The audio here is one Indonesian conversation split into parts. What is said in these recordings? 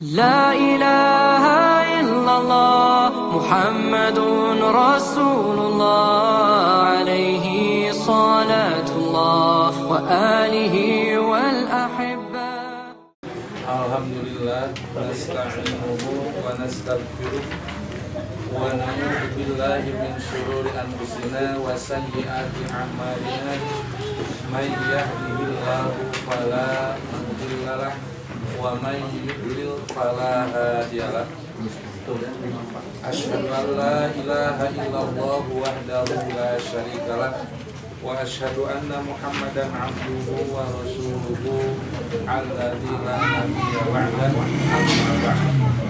لا إله إلا الله محمد رسول الله عليه صلاة الله وآله والأحبة. Alhamdulillah, nasta'inuhu wa nastaghfiruh wa na'udzu billahi min syururi anfusina wa sayyiati a'malina. May yahdihillahu fala mudilla lahu wa may yudlil fala hadiya lahu. Asyhadu an la ilaha illallah wahdahu la syarika lahu wa asyhadu anna Muhammadan abduhu wa rasuluhu alladzi la nabiyya ba'dahu, amma ba'd.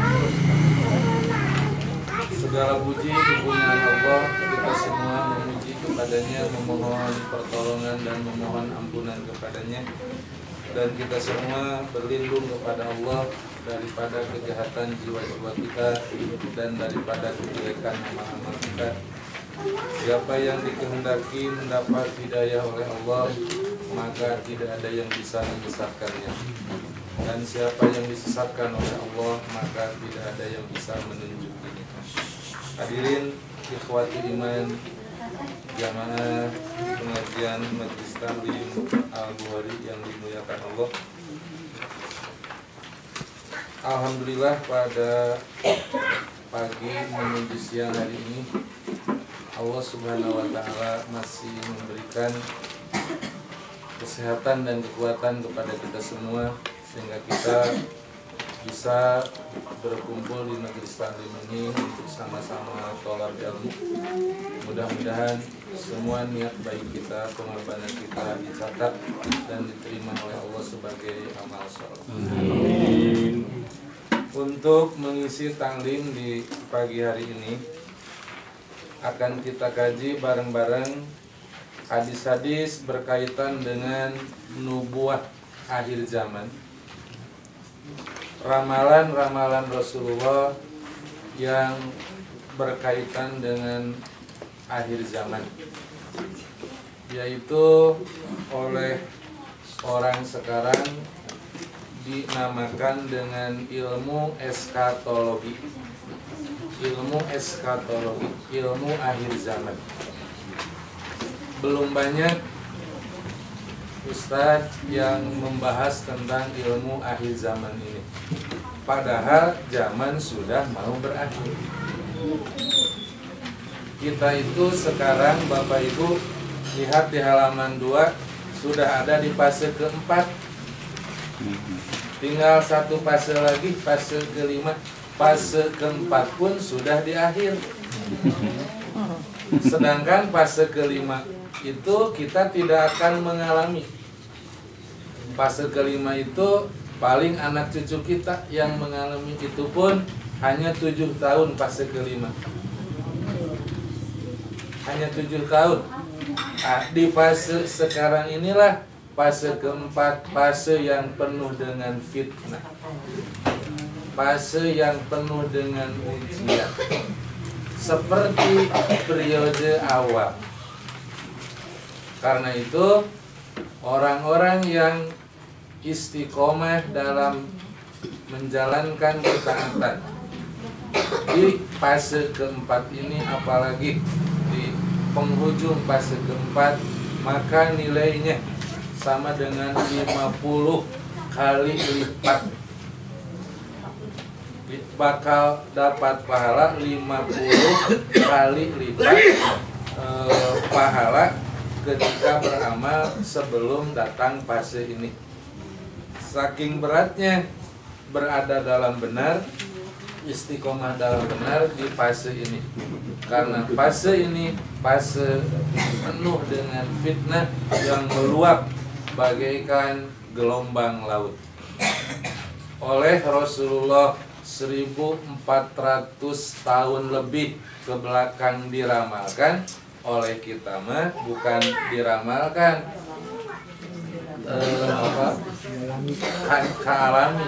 Segala puji kepunyaan Allah, kita semua memuji kepadanya, memohon pertolongan dan memohon ampunan kepadanya, dan kita semua berlindung kepada Allah daripada kejahatan jiwa-jiwa kita dan daripada kejelekan amal-amal kita. Siapa yang dikehendaki mendapat hidayah oleh Allah, maka tidak ada yang bisa menyesatkannya. Dan siapa yang disesatkan oleh Allah, maka tidak ada yang bisa menunjukinya. Hadirin ikhwati iman, jamaah pengajian Majelis Taklim Al-Bukhari yang dimuliakan Allah. Alhamdulillah, pada pagi menuju siang hari ini Allah Subhanahu wa Ta'ala masih memberikan kesehatan dan kekuatan kepada kita semua, sehingga kita bisa berkumpul di majelis taklim ini untuk sama-sama tolak ilmu. Mudah-mudahan semua niat baik kita, pengorbanan kita dicatat dan diterima oleh Allah sebagai amal sholeh. Untuk mengisi taklim di pagi hari ini, akan kita kaji bareng-bareng hadis-hadis berkaitan dengan nubuah akhir zaman, ramalan-ramalan Rasulullah yang berkaitan dengan akhir zaman, yaitu oleh orang sekarang dinamakan dengan ilmu eskatologi. Ilmu eskatologi, ilmu akhir zaman. Belum banyak ustadz yang membahas tentang ilmu akhir zaman ini, padahal zaman sudah mau berakhir. Kita itu sekarang, Bapak Ibu, lihat di halaman 2, sudah ada di fase keempat. Tinggal satu fase lagi, fase kelima. Fase keempat pun sudah di akhir. Sedangkan fase kelima itu kita tidak akan mengalami. Fase kelima itu paling anak cucu kita yang mengalami, itu pun hanya 7 tahun fase kelima. Hanya 7 tahun. Nah, di fase sekarang inilah fase keempat, fase yang penuh dengan fitnah, fase yang penuh dengan ujian, seperti periode awal. Karena itu orang-orang yang istiqomah dalam menjalankan ketaatan di fase keempat ini, apalagi di penghujung fase keempat, maka nilainya sama dengan 50 kali lipat. Bakal dapat pahala 50 kali lipat pahala ketika beramal sebelum datang fase ini. Saking beratnya berada dalam benar, istiqomah dalam benar di fase ini. Karena fase ini fase penuh dengan fitnah yang meluap bagaikan gelombang laut. Oleh Rasulullah 1400 tahun lebih ke belakang diramalkan, oleh kita mah bukan diramalkan, teralami.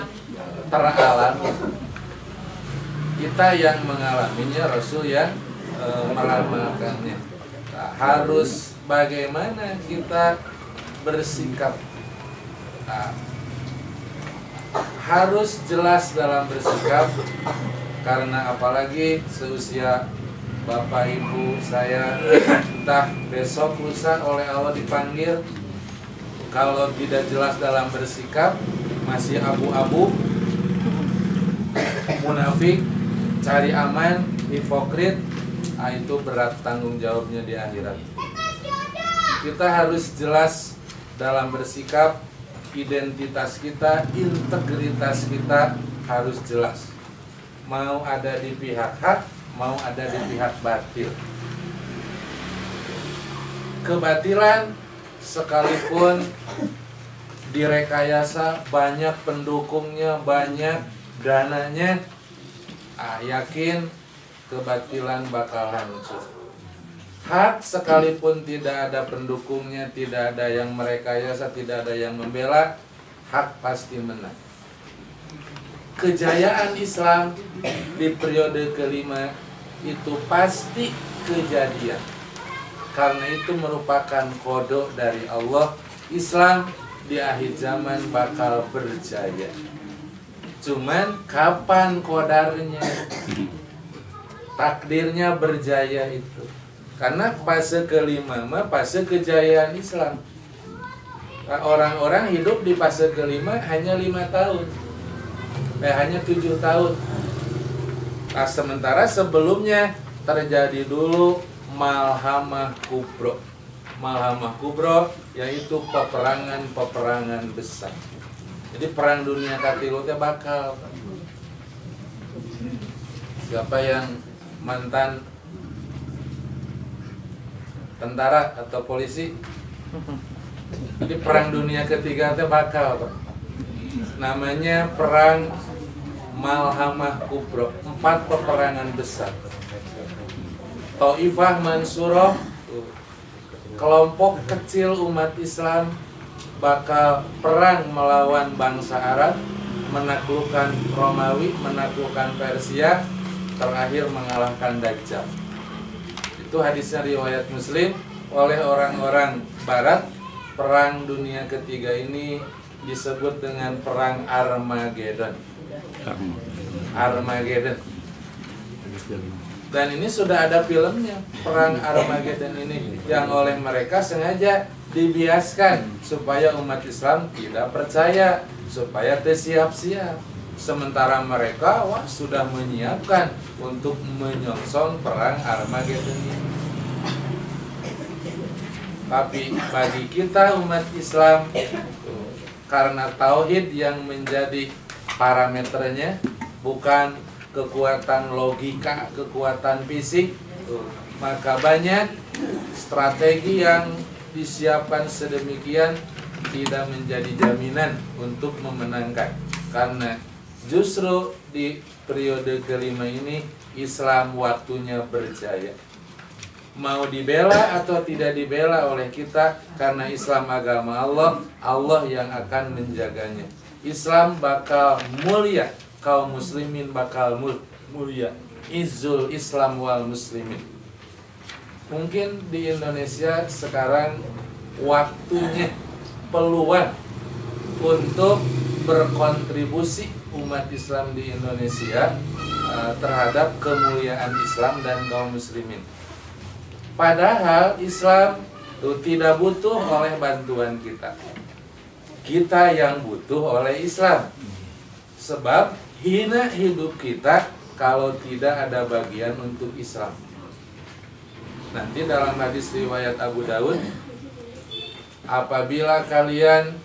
Kita yang mengalaminya, Rasul yang meramalkannya. Nah, harus bagaimana kita bersikap. Nah, harus jelas dalam bersikap, karena apalagi seusia bapak ibu saya, entah besok lusa oleh Allah dipanggil, kalau tidak jelas dalam bersikap, masih abu-abu, munafik, cari aman, hipokrit, itu berat tanggung jawabnya di akhirat. Kita harus jelas dalam bersikap, identitas kita, integritas kita harus jelas. Mau ada di pihak hak, mau ada di pihak batil. Kebatilan sekalipun direkayasa, banyak pendukungnya, banyak dananya, yakin kebatilan bakal hancur. Hak sekalipun tidak ada pendukungnya, tidak ada yang merekayasa, tidak ada yang membela, hak pasti menang. Kejayaan Islam di periode kelima itu pasti kejadian, karena itu merupakan kodok dari Allah. Islam di akhir zaman bakal berjaya. Cuman kapan kodarnya, takdirnya berjaya itu. Karena fase kelima mah fase kejayaan Islam. Orang-orang hidup di fase kelima hanya 5 tahun, hanya 7 tahun. Nah, sementara sebelumnya terjadi dulu Malhamah Kubro. Malhamah Kubro yaitu peperangan besar. Jadi perang dunia katilutnya bakal. Siapa yang mantan tentara atau polisi, jadi perang dunia ketiga itu bakal, namanya perang Malhamah Kubro, 4 peperangan besar. Taifah Mansurah, kelompok kecil umat Islam, bakal perang melawan bangsa Arab, menaklukkan Romawi, menaklukkan Persia, terakhir mengalahkan Dajjal. Itu hadisnya riwayat Muslim. Oleh orang-orang Barat, perang dunia ketiga ini disebut dengan perang Armageddon. Armageddon. Dan ini sudah ada filmnya, perang Armageddon ini, yang oleh mereka sengaja dibiaskan supaya umat Islam tidak percaya, supaya tersiap-siap. Sementara mereka sudah menyiapkan untuk menyongsong perang Armageddon ini. Tapi bagi kita umat Islam, karena tauhid yang menjadi parameternya, bukan kekuatan logika, kekuatan fisik, maka banyak strategi yang disiapkan sedemikian tidak menjadi jaminan untuk memenangkan. Karena justru di periode kelima ini Islam waktunya berjaya. Mau dibela atau tidak dibela oleh kita, karena Islam agama Allah, Allah yang akan menjaganya. Islam bakal mulia, kaum muslimin bakal mulia. Izzul Islam wal muslimin. Mungkin di Indonesia sekarang waktunya, peluang untuk berkontribusi umat Islam di Indonesia terhadap kemuliaan Islam dan kaum muslimin. Padahal Islam tidak butuh oleh bantuan kita. Kita yang butuh oleh Islam. Sebab hina hidup kita kalau tidak ada bagian untuk Islam. Nanti dalam hadis riwayat Abu Daud, apabila kalian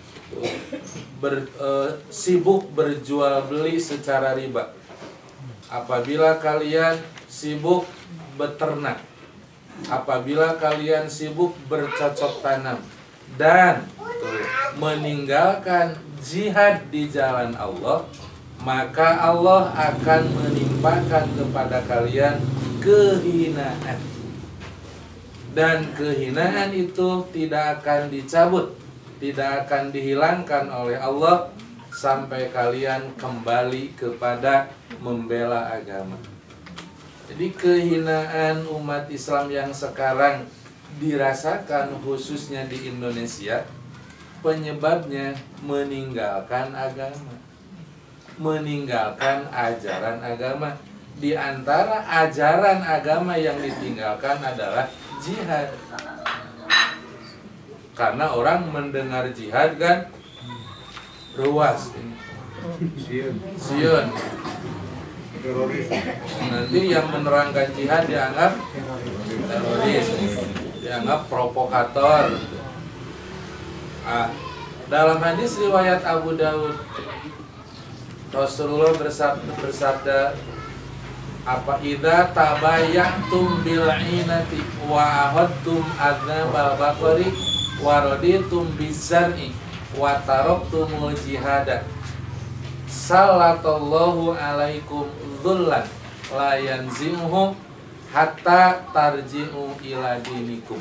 sibuk berjual beli secara riba, apabila kalian sibuk beternak, apabila kalian sibuk bercocok tanam dan meninggalkan jihad di jalan Allah, maka Allah akan menimpakan kepada kalian kehinaan. Dan kehinaan itu tidak akan dicabut, tidak akan dihilangkan oleh Allah sampai kalian kembali kepada membela agama. Jadi kehinaan umat Islam yang sekarang dirasakan khususnya di Indonesia, penyebabnya meninggalkan agama. meninggalkan ajaran agama. Di antara ajaran agama yang ditinggalkan adalah jihad. Karena orang mendengar jihad kan ruas, siun. Nanti yang menerangkan jihad dianggap teroris, dianggap provokator. Dalam hadis riwayat Abu Daud, Rasulullah bersabda, apa idza tabayyatum bil inati wa ahadtum adnabal baqari wa raditum bizar'i wa taraktumul jihada sallallahu alaikum dhullan la yanzimuhu hatta tarji'u ila dinikum.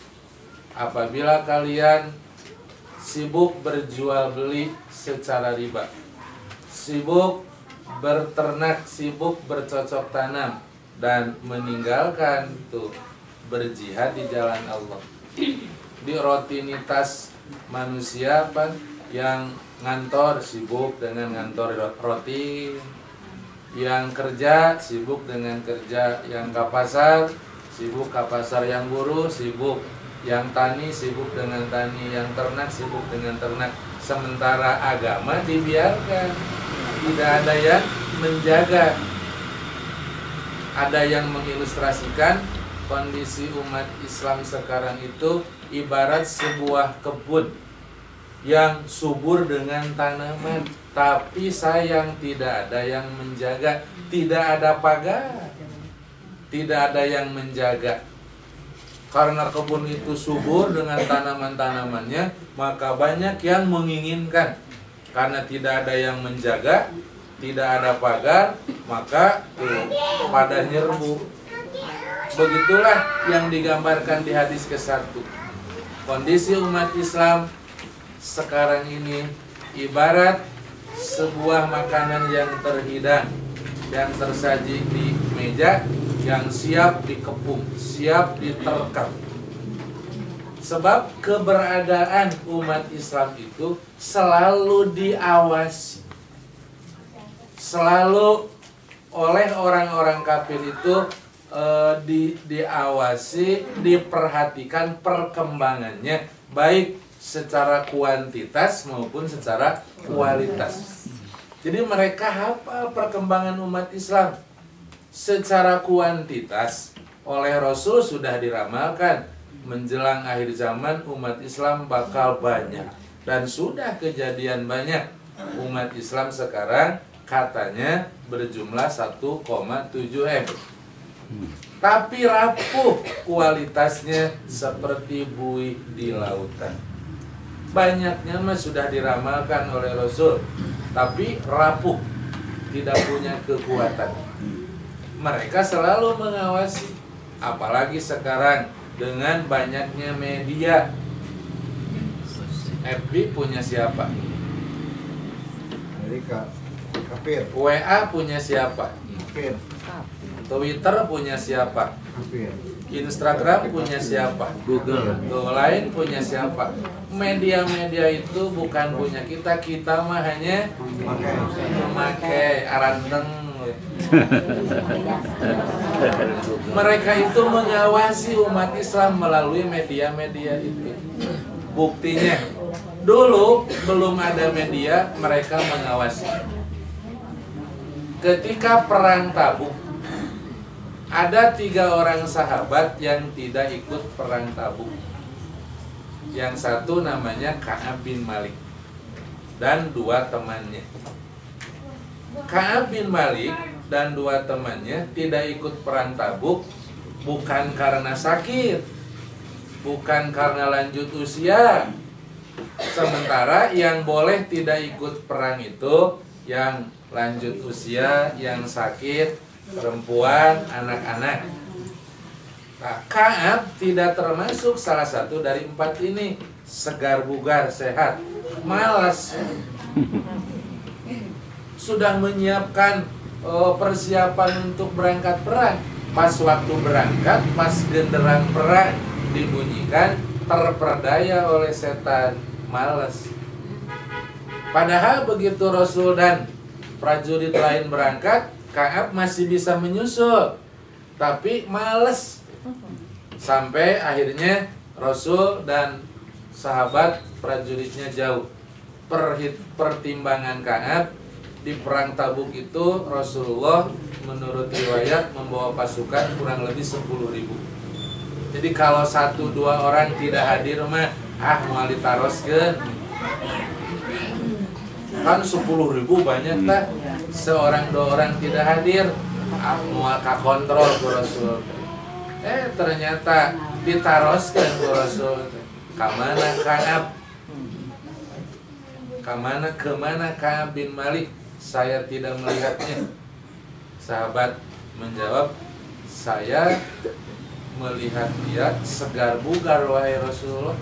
Apabila kalian sibuk berjual beli secara riba, sibuk berternak, sibuk bercocok tanam, dan meninggalkan tuh berjihad di jalan Allah. Di rutinitas manusia apa yang ngantor sibuk dengan ngantor roti, yang kerja sibuk dengan kerja, yang ke pasar sibuk ke pasar, yang buruh sibuk, yang tani sibuk dengan tani, yang ternak sibuk dengan ternak. Sementara agama dibiarkan, tidak ada yang menjaga. Ada yang mengilustrasikan kondisi umat Islam sekarang itu ibarat sebuah kebun yang subur dengan tanaman, tapi sayang tidak ada yang menjaga, tidak ada pagar, tidak ada yang menjaga. Karena kebun itu subur dengan tanaman-tanamannya, maka banyak yang menginginkan. Karena tidak ada yang menjaga, tidak ada pagar, maka pada nyerbu. Begitulah yang digambarkan di hadis ke-1. Kondisi umat Islam sekarang ini ibarat sebuah makanan yang terhidang, yang tersaji di meja, yang siap dikepung, siap diterkam. Sebab keberadaan umat Islam itu selalu diawasi, selalu oleh orang-orang kafir itu diawasi, diperhatikan perkembangannya, baik secara kuantitas maupun secara kualitas. Jadi mereka hafal perkembangan umat Islam. Secara kuantitas oleh Rasul sudah diramalkan, menjelang akhir zaman umat Islam bakal banyak, dan sudah kejadian banyak. Umat Islam sekarang katanya berjumlah 1,7 M. Tapi rapuh kualitasnya seperti buih di lautan. Banyaknya mah sudah diramalkan oleh Rasul, tapi rapuh, tidak punya kekuatan. Mereka selalu mengawasi, apalagi sekarang dengan banyaknya media. FB punya siapa? Kafir. WA punya siapa? Kafir. Twitter punya siapa? Kafir. Instagram punya siapa? Google. Lain punya siapa? Media-media itu bukan punya kita, kita mah hanya memakai aranteng. Mereka itu mengawasi umat Islam melalui media-media itu. Buktinya, dulu belum ada media, mereka mengawasi. Ketika perang Tabuk, ada 3 orang sahabat yang tidak ikut perang Tabuk. Yang satu namanya Ka'ab bin Malik dan 2 temannya. Ka'ab bin Malik dan 2 temannya tidak ikut perang Tabuk bukan karena sakit, bukan karena lanjut usia. Sementara yang boleh tidak ikut perang itu yang lanjut usia, yang sakit, perempuan, anak-anak. Nah, Ka'ab tidak termasuk salah satu dari 4 ini. Segar bugar, sehat, malas. Sudah menyiapkan persiapan untuk berangkat perang. Pas waktu berangkat, pas genderang perang dibunyikan, terperdaya oleh setan, malas. Padahal begitu Rasul dan prajurit lain berangkat, Ka'ab masih bisa menyusul, tapi males. Sampai akhirnya Rasul dan sahabat prajuritnya jauh. Pertimbangan Ka'ab di perang Tabuk itu, Rasulullah menurut riwayat membawa pasukan kurang lebih 10.000. Jadi kalau 1-2 orang tidak hadir mah mau ditaroskeun. Kan 10.000 banyak tak, seorang 2 orang tidak hadir, mual kakontrol ku Rasul. Ternyata ditaroskeun ku Rasul. Kamana Ka'ab? Kemana Ka'ab bin Malik? Saya tidak melihatnya. Sahabat menjawab, saya melihat dia segar bugar wahai Rasulullah.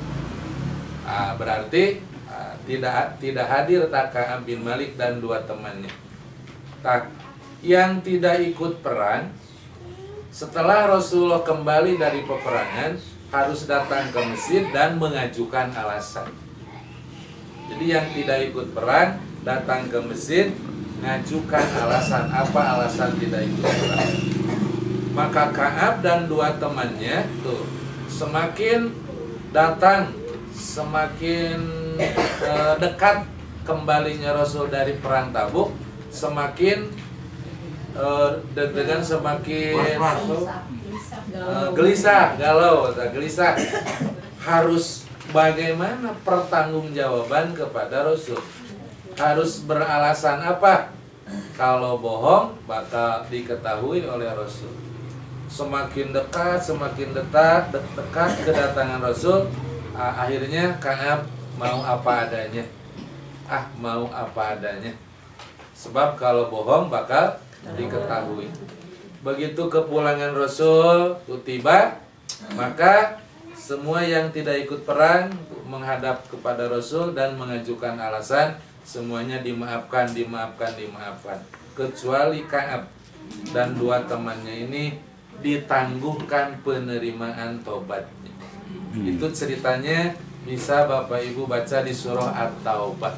Berarti tidak hadir tak Ka'ab bin Malik dan 2 temannya. Tak, yang tidak ikut perang setelah Rasulullah kembali dari peperangan harus datang ke masjid dan mengajukan alasan. Jadi yang tidak ikut perang datang ke masjid, ngajukan alasan. Apa alasan tidak ikut perang? Maka Ka'ab dan 2 temannya tuh semakin datang, semakin dekat kembalinya Rasul dari perang Tabuk, semakin deg-degan, semakin gelisah, galau, gelisah. Harus bagaimana pertanggungjawaban kepada Rasul? Harus beralasan apa? Kalau bohong bakal diketahui oleh Rasul. Semakin dekat kedatangan Rasul, akhirnya Ka'ab mau apa adanya. Mau apa adanya. Sebab kalau bohong bakal diketahui. Begitu kepulangan Rasul tiba, maka semua yang tidak ikut perang menghadap kepada Rasul dan mengajukan alasan, semuanya dimaafkan. Kecuali Ka'ab dan 2 temannya ini ditangguhkan penerimaan tobatnya. Itu ceritanya bisa Bapak Ibu baca di surah At-Taubah.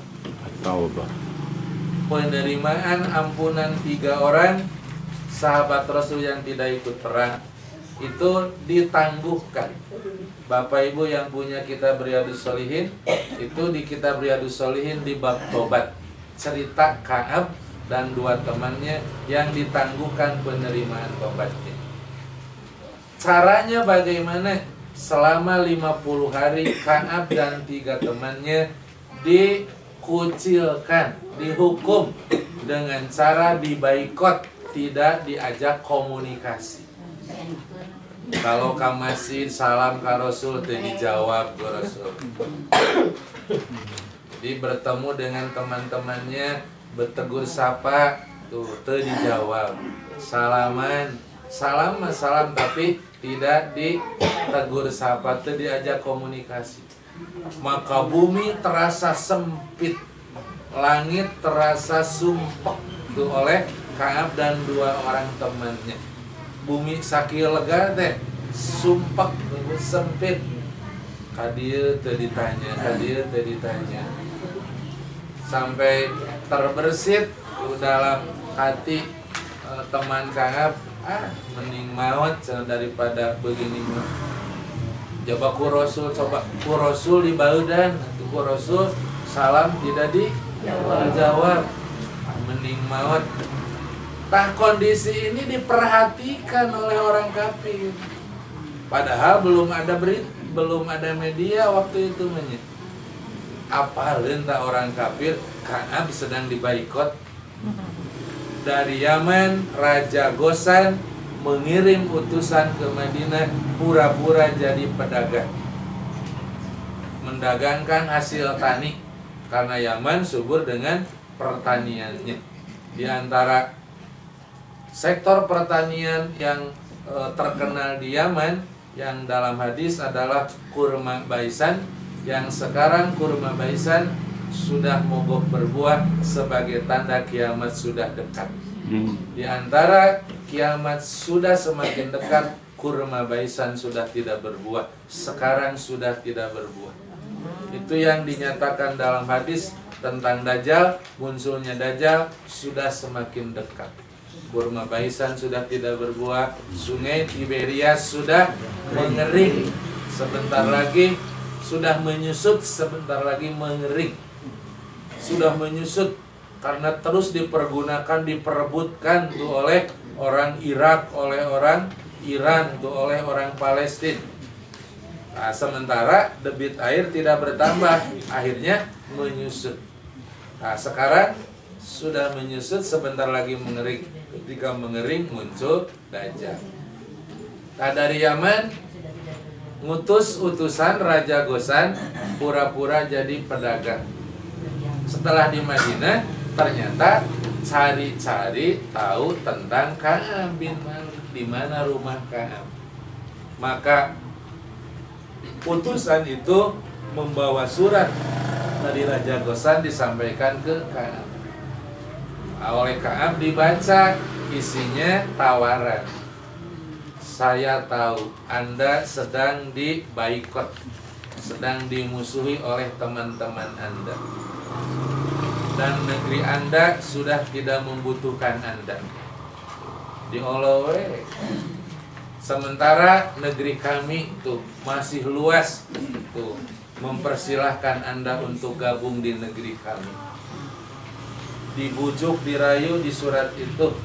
Penerimaan ampunan 3 orang sahabat Rasul yang tidak ikut perang itu ditangguhkan. Bapak Ibu yang punya kitab Riyadhus Shalihin, itu di kitab Riyadhus Shalihin di bab tobat, cerita Ka'ab dan 2 temannya yang ditangguhkan penerimaan tobatnya. Caranya bagaimana? Selama 50 hari Ka'ab dan 3 temannya dikucilkan, dihukum dengan cara dibaikot, tidak diajak komunikasi. Kalau masih salam ke Rasul teu dijawab ke Rasul. Jadi bertemu dengan teman-temannya, bertegur sapa tuh teu dijawab. Salam tapi tidak ditegur sapa, teu diajak komunikasi. Maka bumi terasa sempit, langit terasa sumpek tuh oleh Ka'ab dan 2 orang temannya. Bumi sakieu lega teh sumpek sempit. Kadieu teu ditanya, sampai terbersit dalam hati teman Ka'ab, mending maut daripada begini mah. Coba ku Rasul di baeudan, ku Rasul salam tidak dijawab, mending maut. Kondisi ini diperhatikan oleh orang kafir. Padahal belum ada media waktu itu menye. Apalin tak orang kafir, Ka'ab sedang dibaikot. Dari Yaman, Raja Gosan mengirim utusan ke Madinah pura-pura jadi pedagang, mendagangkan hasil tani karena Yaman subur dengan pertaniannya. Di antara sektor pertanian yang terkenal di Yaman yang dalam hadis adalah kurma baisan, yang sekarang kurma baisan sudah mogok berbuah sebagai tanda kiamat sudah dekat. Di antara kiamat sudah semakin dekat, kurma baisan sudah tidak berbuah, sekarang sudah tidak berbuah. Itu yang dinyatakan dalam hadis tentang Dajjal, munculnya Dajjal sudah semakin dekat. Kurma baisan sudah tidak berbuah, sungai Tiberias sudah mengering, sebentar lagi sudah menyusut, sebentar lagi mengering. Sudah menyusut karena terus dipergunakan, diperebutkan tuh oleh orang Irak, oleh orang Iran, tuh oleh orang Palestina. Nah, sementara debit air tidak bertambah, akhirnya menyusut. Nah, sekarang sudah menyusut, sebentar lagi mengering. Ketika mengering muncul Dajjal. Nah, dari Yaman ngutus utusan Raja Ghassan pura-pura jadi pedagang. Setelah di Madinah, ternyata cari-cari tahu tentang Ka'ab bin Malik, di mana rumah Ka'ab. Maka utusan itu membawa surat dari Raja Ghassan disampaikan ke Ka'ab. Oleh Ka'ab dibaca, isinya tawaran. Saya tahu Anda sedang dibaikot, sedang dimusuhi oleh teman-teman Anda, dan negeri Anda sudah tidak membutuhkan Anda. Diolowe. Sementara negeri kami tuh masih luas, tuh mempersilahkan Anda untuk gabung di negeri kami. Dibujuk, dirayu di surat itu tuh,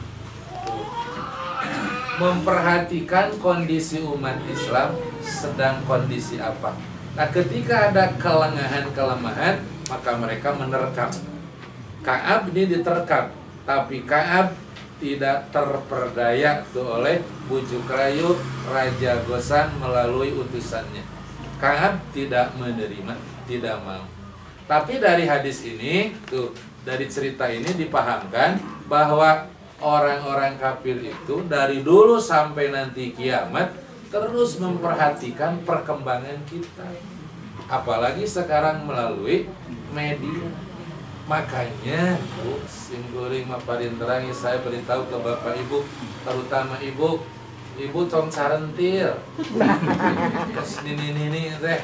memperhatikan kondisi umat Islam sedang kondisi apa. Nah, ketika ada kelemahan, maka mereka menerkam. Ka'ab ini diterkam, tapi Ka'ab tidak terperdaya tuh oleh bujuk rayu Raja Ghassan melalui utusannya. Ka'ab tidak menerima, tidak mau. Tapi dari hadis ini tuh, dari cerita ini dipahamkan bahwa orang-orang kafir itu dari dulu sampai nanti kiamat terus memperhatikan perkembangan kita. Apalagi sekarang melalui media. Makanya simboling maparin terang saya beritahu ke Bapak Ibu, terutama Ibu tong carentil. Kes nini teh.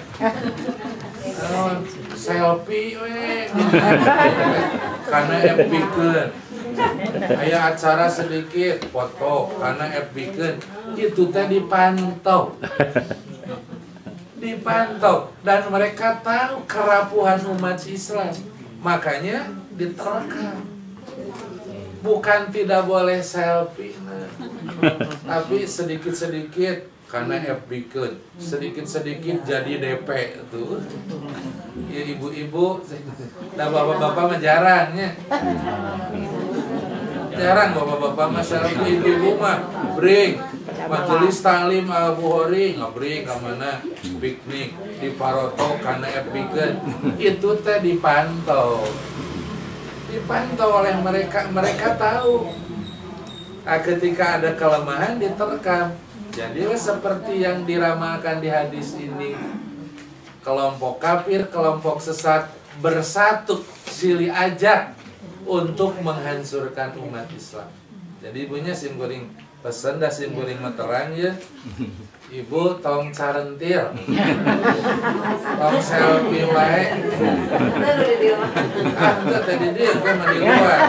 Selfie we. Karena epikeun. Aya acara sedikit foto karena epikeun. Itu teh dipantau. Dipantau dan mereka tahu kerapuhan umat Islam. Makanya diterkam. Bukan tidak boleh selfie, tapi sedikit-sedikit karena FB-keun, sedikit-sedikit jadi DP tuh. Ya ibu-ibu, dan bapak-bapak mah jarangnya. Jarang bapak-bapak mah selfie, ibu-ibu mah break. Majelis taklim Al-Bukhari ngabrik ke mana piknik di Paroto karena FB-keun. Itu teh dipantau oleh mereka tahu. Nah, ketika ada kelemahan diterkam. Jadi seperti yang diramalkan di hadis ini, kelompok kafir, kelompok sesat bersatu silih ajak untuk menghancurkan umat Islam. Jadi ibunya simkuring pesen dah simkuring meterang ya. Ibu tong carentil, tong selfie wae. Enggak tadi dia kan di luar.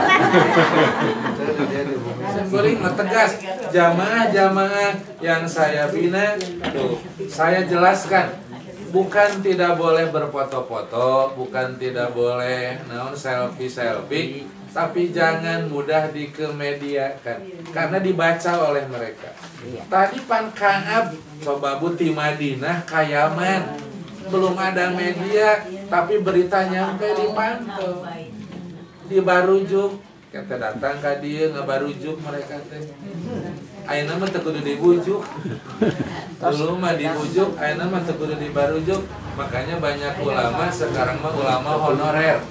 Simkuring tegas, jamaah-jamaah yang saya bina, tuh saya jelaskan, bukan tidak boleh berfoto-foto, bukan tidak boleh naon selfie, tapi jangan mudah dikemediakan karena dibaca oleh mereka. Tadi pan Ka'ab coba buti Madinah ka Yaman, belum ada media, tapi berita nyampe dipantau, dibarujuk, kita datang ke dia ngabarujuk mereka teh. Ayeuna mah teu kudu dibujuk. Dulu mah dibujuk, ayeuna mah teu kudu dibarujuk. Makanya banyak ulama sekarang mah ulama honorer.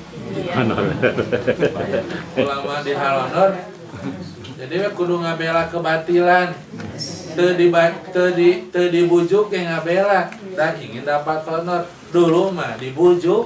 Ulama di honor. Jadi we kudu ngabela kebatilan. Teu dibujuk yang ngabela dan ingin dapat honor. Dulu mah dibujuk.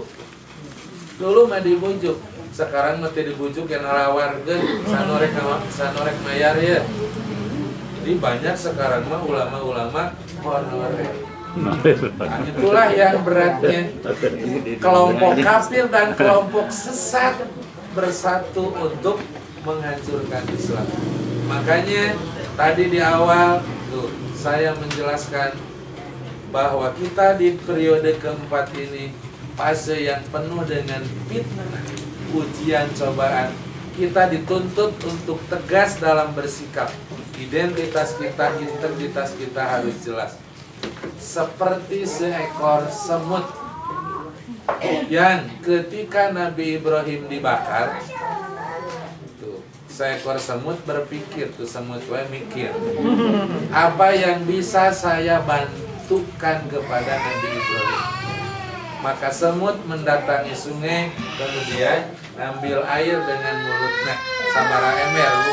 Sekarang mah teu dibujuk yang ngalawarkeun sanorek mayar ya. Jadi banyak sekarang mah ulama-ulama honorer. Nah, itulah yang beratnya. Kelompok kafir dan kelompok sesat bersatu untuk menghancurkan Islam. Makanya tadi di awal tuh saya menjelaskan bahwa kita di periode keempat ini fase yang penuh dengan fitnah, ujian, cobaan. Kita dituntut untuk tegas dalam bersikap. Identitas kita, integritas kita harus jelas. Seperti seekor semut yang ketika Nabi Ibrahim dibakar, tuh, seekor semut berpikir, tuh semut mikir, apa yang bisa saya bantukan kepada Nabi Ibrahim. Maka semut mendatangi sungai, kemudian ambil air dengan mulutnya. Sabara ember, Bu.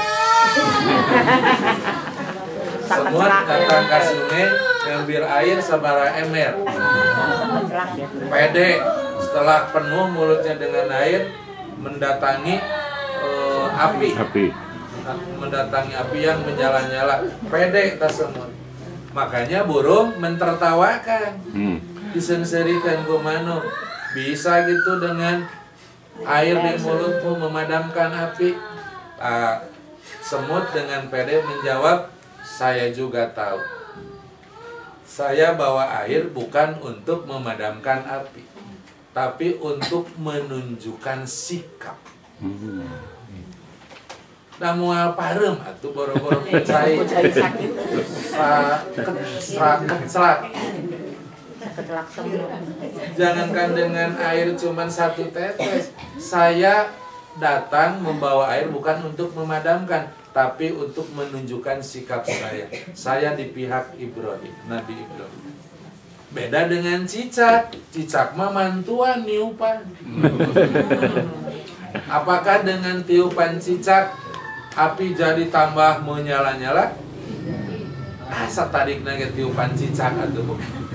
Semut datang ke sungai, ngambil air sabara ember. Pede, setelah penuh mulutnya dengan air, mendatangi api. Mendatangi api yang menyala-nyala. Pede tak semut. Makanya burung mentertawakan. Disengserikan kumano, bisa gitu dengan air di mulutmu memadamkan api. Semut dengan pede menjawab, saya juga tahu. Saya bawa air bukan untuk memadamkan api, tapi untuk menunjukkan sikap. Namun parem atuh boro-boro cai kecelak. Jangankan dengan air cuman 1 tetes, saya datang membawa air bukan untuk memadamkan, tapi untuk menunjukkan sikap saya. Saya di pihak Ibrahim, Nabi Ibrahim. Beda dengan cicak, cicak mah mantuan niupan. Apakah dengan tiupan cicak api jadi tambah menyala-nyala? Asa tarik nage tiupan cicak atuh.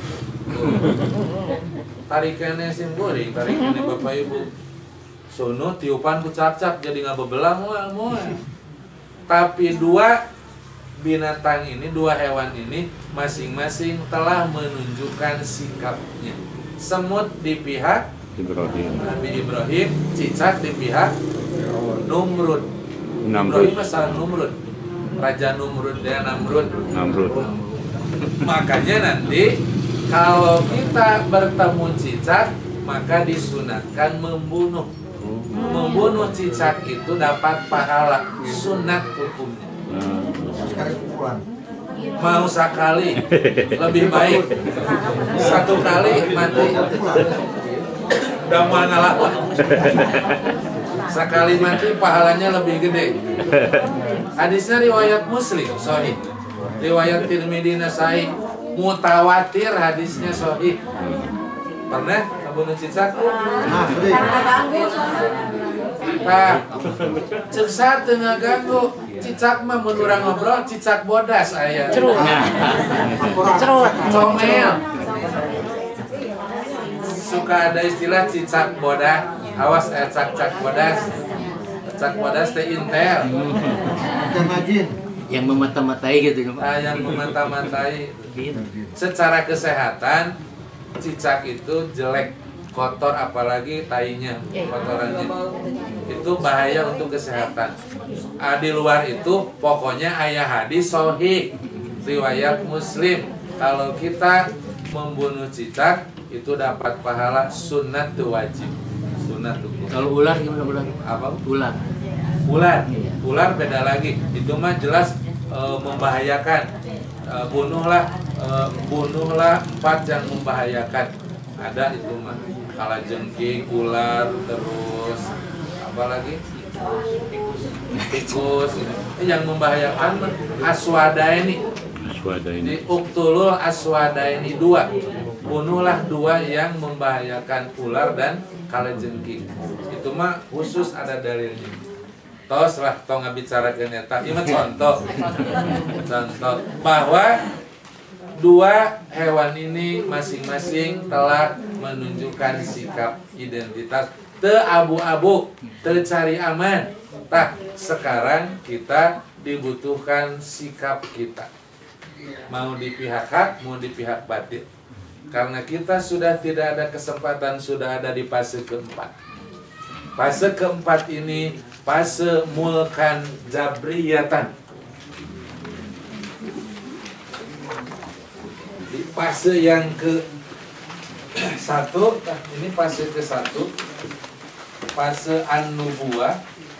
Tarikannya simbolik, tarikannya Bapak Ibu. Sono tiupan ku cap-cap jadi ngabebelah moal. Tapi dua binatang ini, dua hewan ini masing-masing telah menunjukkan sikapnya. Semut di pihak Nabi Ibrahim, cicak di pihak Numrud. Ibrahim asal Numrud. Raja Numrud dia Namrud. Makanya nanti kalau kita bertemu cicak, maka disunatkan membunuh. Membunuh cicak itu dapat pahala, sunat hukumnya. Mau sekali lebih baik, 1 kali mati. Udah mau ngalah. Sekali mati pahalanya lebih gede. Hadisnya riwayat Muslim, sahih. Riwayat Tirmidzi, Nasai, mutawatir hadisnya sahih. Pernah ngebunuh cicak? Nah, cek tengah ganggu. Cicak mah menurang ngobrol, cicak bodas aya. Cerut. Comel. Suka ada istilah cicak bodas. Awas cak bodas. Cak bodas teh intel. Yang memata-matai gitu. Yang memata-matai. Secara kesehatan cicak itu jelek, kotor, apalagi tainya, kotorannya itu bahaya untuk kesehatan. Di luar itu pokoknya ayah hadis sahih riwayat Muslim, kalau kita membunuh cicak itu dapat pahala sunat wajib, sunat hukum. Kalau ular gimana ular? Apa? Ular beda lagi, itu mah jelas membahayakan. Bunuhlah 4 yang membahayakan. Ada itu mah kalajengking, ular, terus apa lagi? Tikus. Yang membahayakan aswadaini. Di uktulul aswadaini 2. Bunuhlah 2 yang membahayakan, ular dan kalajengking. Itu mah khusus ada dalilnya. Tos lah, tong ngabicarakeun eta. Ieu mah contoh bahwa 2 hewan ini masing-masing telah menunjukkan sikap identitas teu abu-abu, teu cari aman. Tah, sekarang kita dibutuhkan sikap kita. Mau di pihak hak, mau di pihak batil. Karena kita sudah tidak ada kesempatan, sudah ada di fase keempat. Fase keempat ini fase mulkan jabriyatan. Di fase yang ke satu, ini fase ke satu, fase an-nubuwah.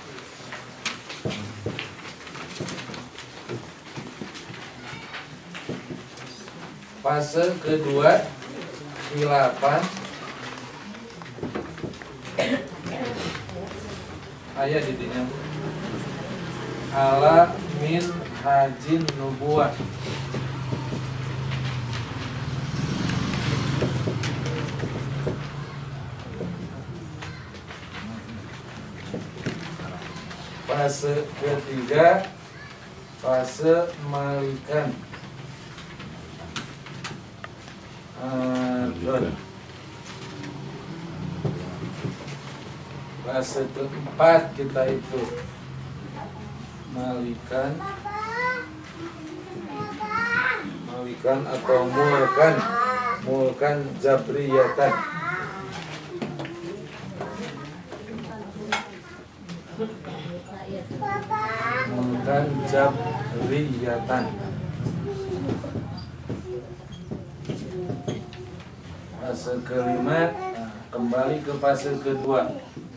Fase kedua khilafah. Ayat didinya ala min hajin nubuwah. Fase ketiga fase malikan adon. Fase keempat kita itu malikan atau mulkan jabriyatan. Mulkan jabriyatan. Fase kelima, kembali ke fase kedua.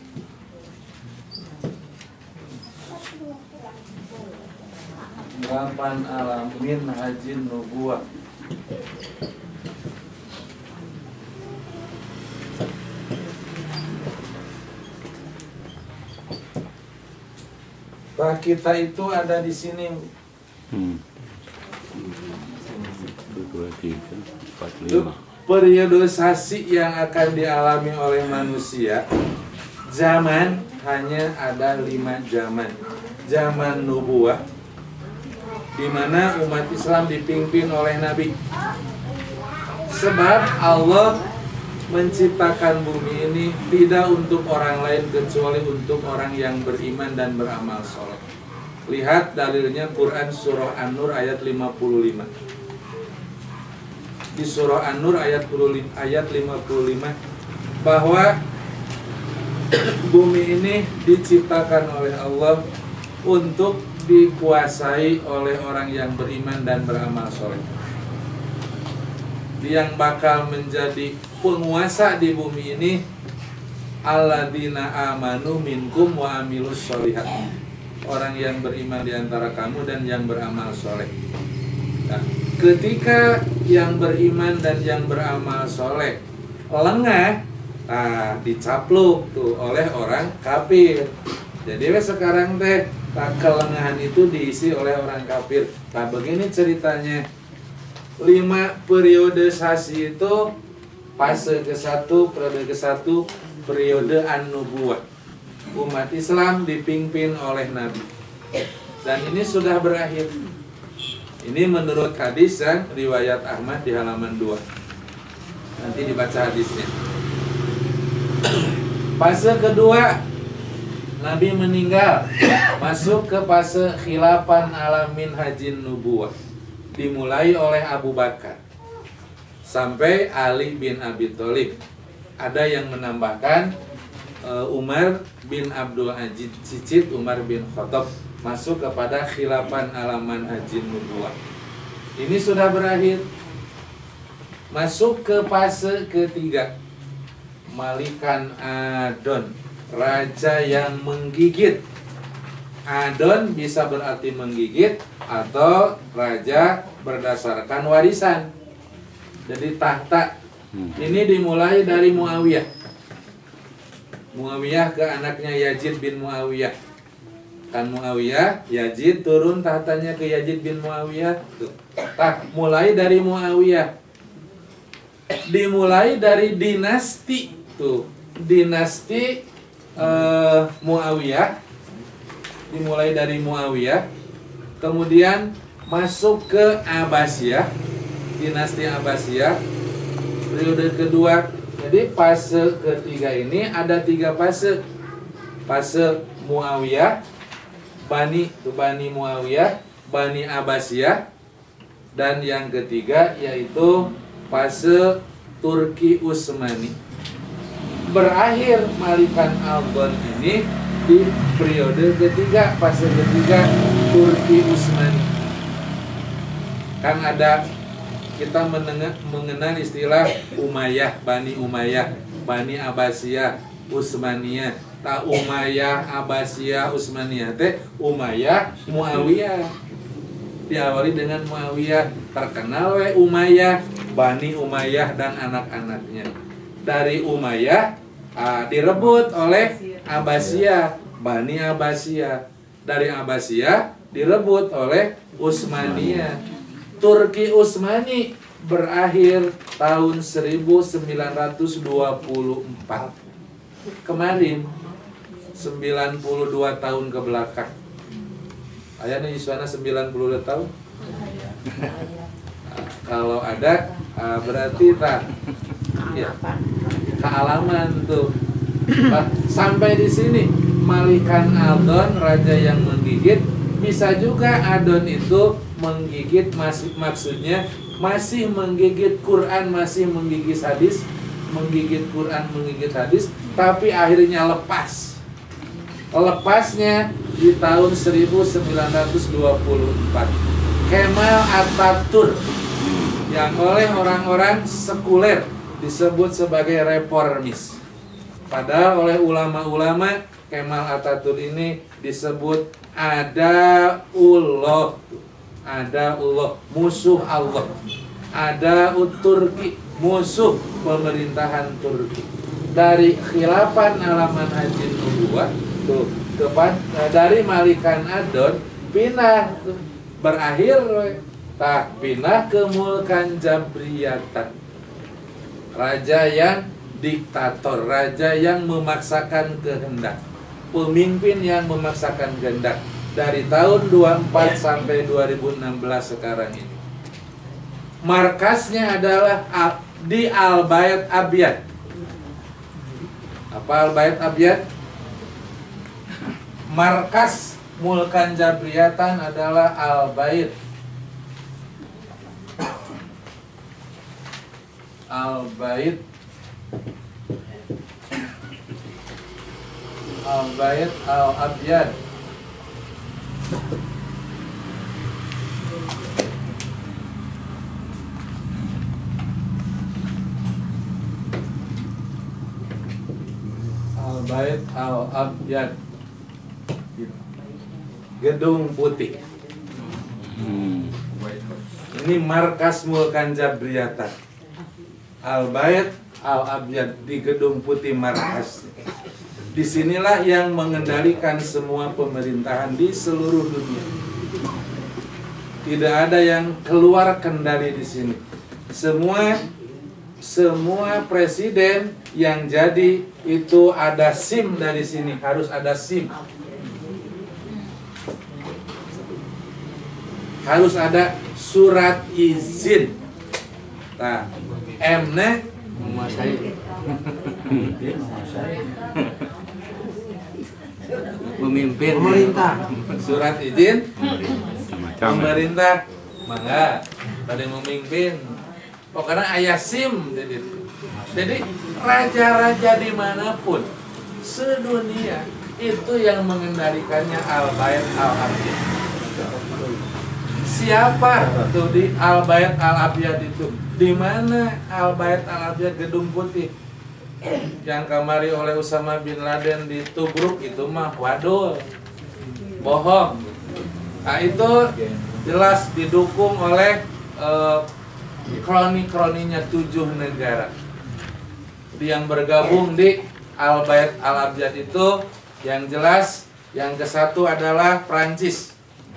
Delapan alamin hajin nubuwah. Bah, kita itu ada di sini. 2, 3, 4, 5. Itu periodisasi yang akan dialami oleh manusia. Zaman hanya ada 5 zaman. Zaman nubuwah, di mana umat Islam dipimpin oleh Nabi. Sebab Allah menciptakan bumi ini tidak untuk orang lain kecuali untuk orang yang beriman dan beramal soleh. Lihat dalilnya Quran surah An-Nur ayat 55. Di surah An-Nur ayat 55 bahwa bumi ini diciptakan oleh Allah untuk dikuasai oleh orang yang beriman dan beramal soleh. Yang bakal menjadi penguasa di bumi ini alladzina amanu minkum wa amilus sholihat. Orang yang beriman di antara kamu dan yang beramal soleh. Nah, ketika yang beriman dan yang beramal soleh lengah, dicapluk tuh oleh orang kafir. Jadi sekarang teh kelengahan itu diisi oleh orang kafir. Nah, begini ceritanya. 5 periodisasi itu fase ke-1, periode ke-1, periode an-nubuwah. Umat Islam dipimpin oleh Nabi. Dan ini sudah berakhir. Ini menurut hadis yang riwayat Ahmad di halaman 2. Nanti dibaca hadisnya. Fase kedua, Nabi meninggal, masuk ke fase khilafan alamin hajin nubuwah. Dimulai oleh Abu Bakar sampai Ali bin Abi Thalib. Ada yang menambahkan Umar bin Abdul Aziz, cicit Umar bin Khattab, masuk kepada khilafan alaman hajin nubuwah. Ini sudah berakhir. Masuk ke fase ketiga, Malikan Adon, raja yang menggigit. Adon bisa berarti menggigit atau raja berdasarkan warisan. Jadi tahta ini dimulai dari Muawiyah. Muawiyah ke anaknya Yazid bin Muawiyah. Kan Muawiyah, Yazid turun tahtanya ke Yazid bin Muawiyah. Mulai dari Muawiyah. Dimulai dari dinasti tuh. Dinasti Muawiyah. Dimulai dari Muawiyah, kemudian masuk ke Abbasiyah, dinasti Abbasiyah, periode kedua. Jadi fase ketiga ini ada 3 fase. Fase Muawiyah, Bani Muawiyah, Bani Abbasiyah, dan yang ketiga yaitu fase Turki Utsmani. Berakhir Malikan Aldon ini di periode ketiga, fase ketiga Turki Utsmani. Kan ada, kita mengenal istilah Umayyah, Bani Umayyah, Bani Abbasiyah, Utsmaniyah. Ta Umayyah, Abbasiyah, Utsmaniyah teh Umayyah, Muawiyah. Diawali dengan Muawiyah, terkenal we Umayyah, Bani Umayyah dan anak-anaknya. Dari Umayyah direbut oleh Abbasiyah, Bani Abbasiyah. Dari Abbasiyah direbut oleh Utsmaniyah. Turki Utsmani berakhir tahun 1924. Kemarin 92 tahun ke belakang. Ayahnya Yuswana 92 tahun. Kalau ada berarti tak ya, kealaman tuh. Sampai di sini Malikan Aldon, raja yang menggigit. Bisa juga Adon itu menggigit, maksudnya masih menggigit Quran, masih menggigit hadis, menggigit Quran, menggigit hadis, tapi akhirnya lepas. Lepasnya di tahun 1924. Kemal Atatürk yang oleh orang-orang sekuler disebut sebagai reformis. Padahal oleh ulama-ulama Kemal Atatürk ini disebut ada Allah, musuh Allah. Ada Turki, musuh pemerintahan Turki. Dari khilafan Alaman Haji Nubuwah tuh dari Malikan Adon pindah berakhir pindah ke Mulkan Jabriyatan. Raja yang diktator, raja yang memaksakan kehendak, pemimpin yang memaksakan kehendak dari tahun 24 sampai 2016 sekarang ini. Markasnya adalah di Al-Bait Abyad. Apa Al-Bait Abyad? Markas Mulkan Jabriyatan adalah Al-Bait. Al-Bait Al-Abyad. Al-Bait Al-Abyad, Gedung Putih. Ini markas Mulkan Jabriyatan. Al-Bait Al-Abyad di Gedung Putih markas. Disinilah yang mengendalikan semua pemerintahan di seluruh dunia. Tidak ada yang keluar kendali di sini. Semua presiden yang jadi itu ada SIM dari sini, harus ada SIM. Harus ada surat izin. Nah, M-nya menguasai. Pemimpin pemerintah. Surat izin pemerintah. Mangga pada memimpin. Pokoknya ayah SIM jadi raja-raja dimanapun sedunia itu yang mengendalikannya Al-Bait Al-Abyad. Siapa tuh di Al-Bait Al-Abyad itu? Di mana Al-Bait Al-Abyad Gedung Putih? Yang kamari oleh Usama bin Laden di Tobruk itu mah wadul, bohong. Nah itu jelas didukung oleh kroni-kroninya 7 negara yang bergabung di Al-Bait Al-Abyad itu. Yang jelas yang ke-1 adalah Prancis,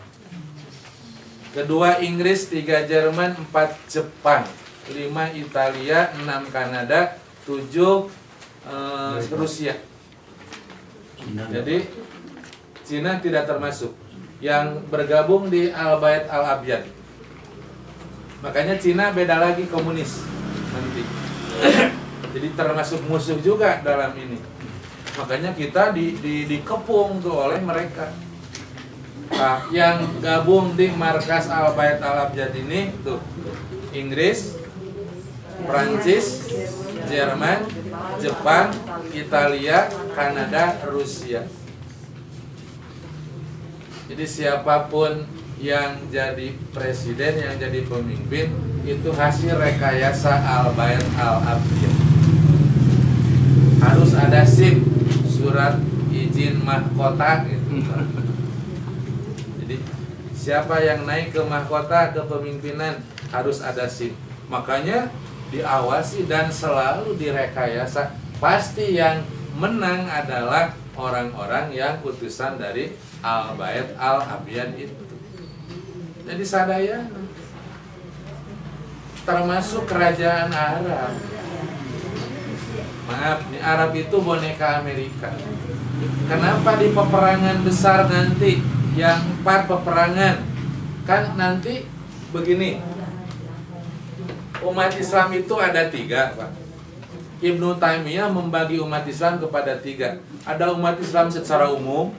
kedua Inggris, 3 Jerman, 4 Jepang, 5 Italia, 6 Kanada, 7 Rusia. Jadi Cina tidak termasuk yang bergabung di Al-Bait Al-Abyad. Makanya Cina beda lagi komunis nanti. Jadi termasuk musuh juga dalam ini. Makanya kita dikepung tuh oleh mereka. Nah, yang gabung di markas Al-Bait Al-Abyad ini tuh Inggris, Prancis, Jerman, Jepang, Italia, Kanada, Rusia. Jadi siapapun yang jadi presiden, yang jadi pemimpin, itu hasil rekayasa Al-Bait Al-Abiyah. Harus ada SIM, surat izin mahkota gitu. Jadi siapa yang naik ke mahkota, ke pemimpinan, harus ada SIM. Makanya diawasi dan selalu direkayasa. Pasti yang menang adalah orang-orang yang utusan dari Al-Bait Al-Abiyah itu. Jadi sadaya, termasuk kerajaan Arab. Maaf, di Arab itu boneka Amerika. Kenapa di peperangan besar nanti, yang 4 peperangan, kan nanti begini, umat Islam itu ada 3, Pak. Ibnu Taimiyah membagi umat Islam kepada 3. Ada umat Islam secara umum,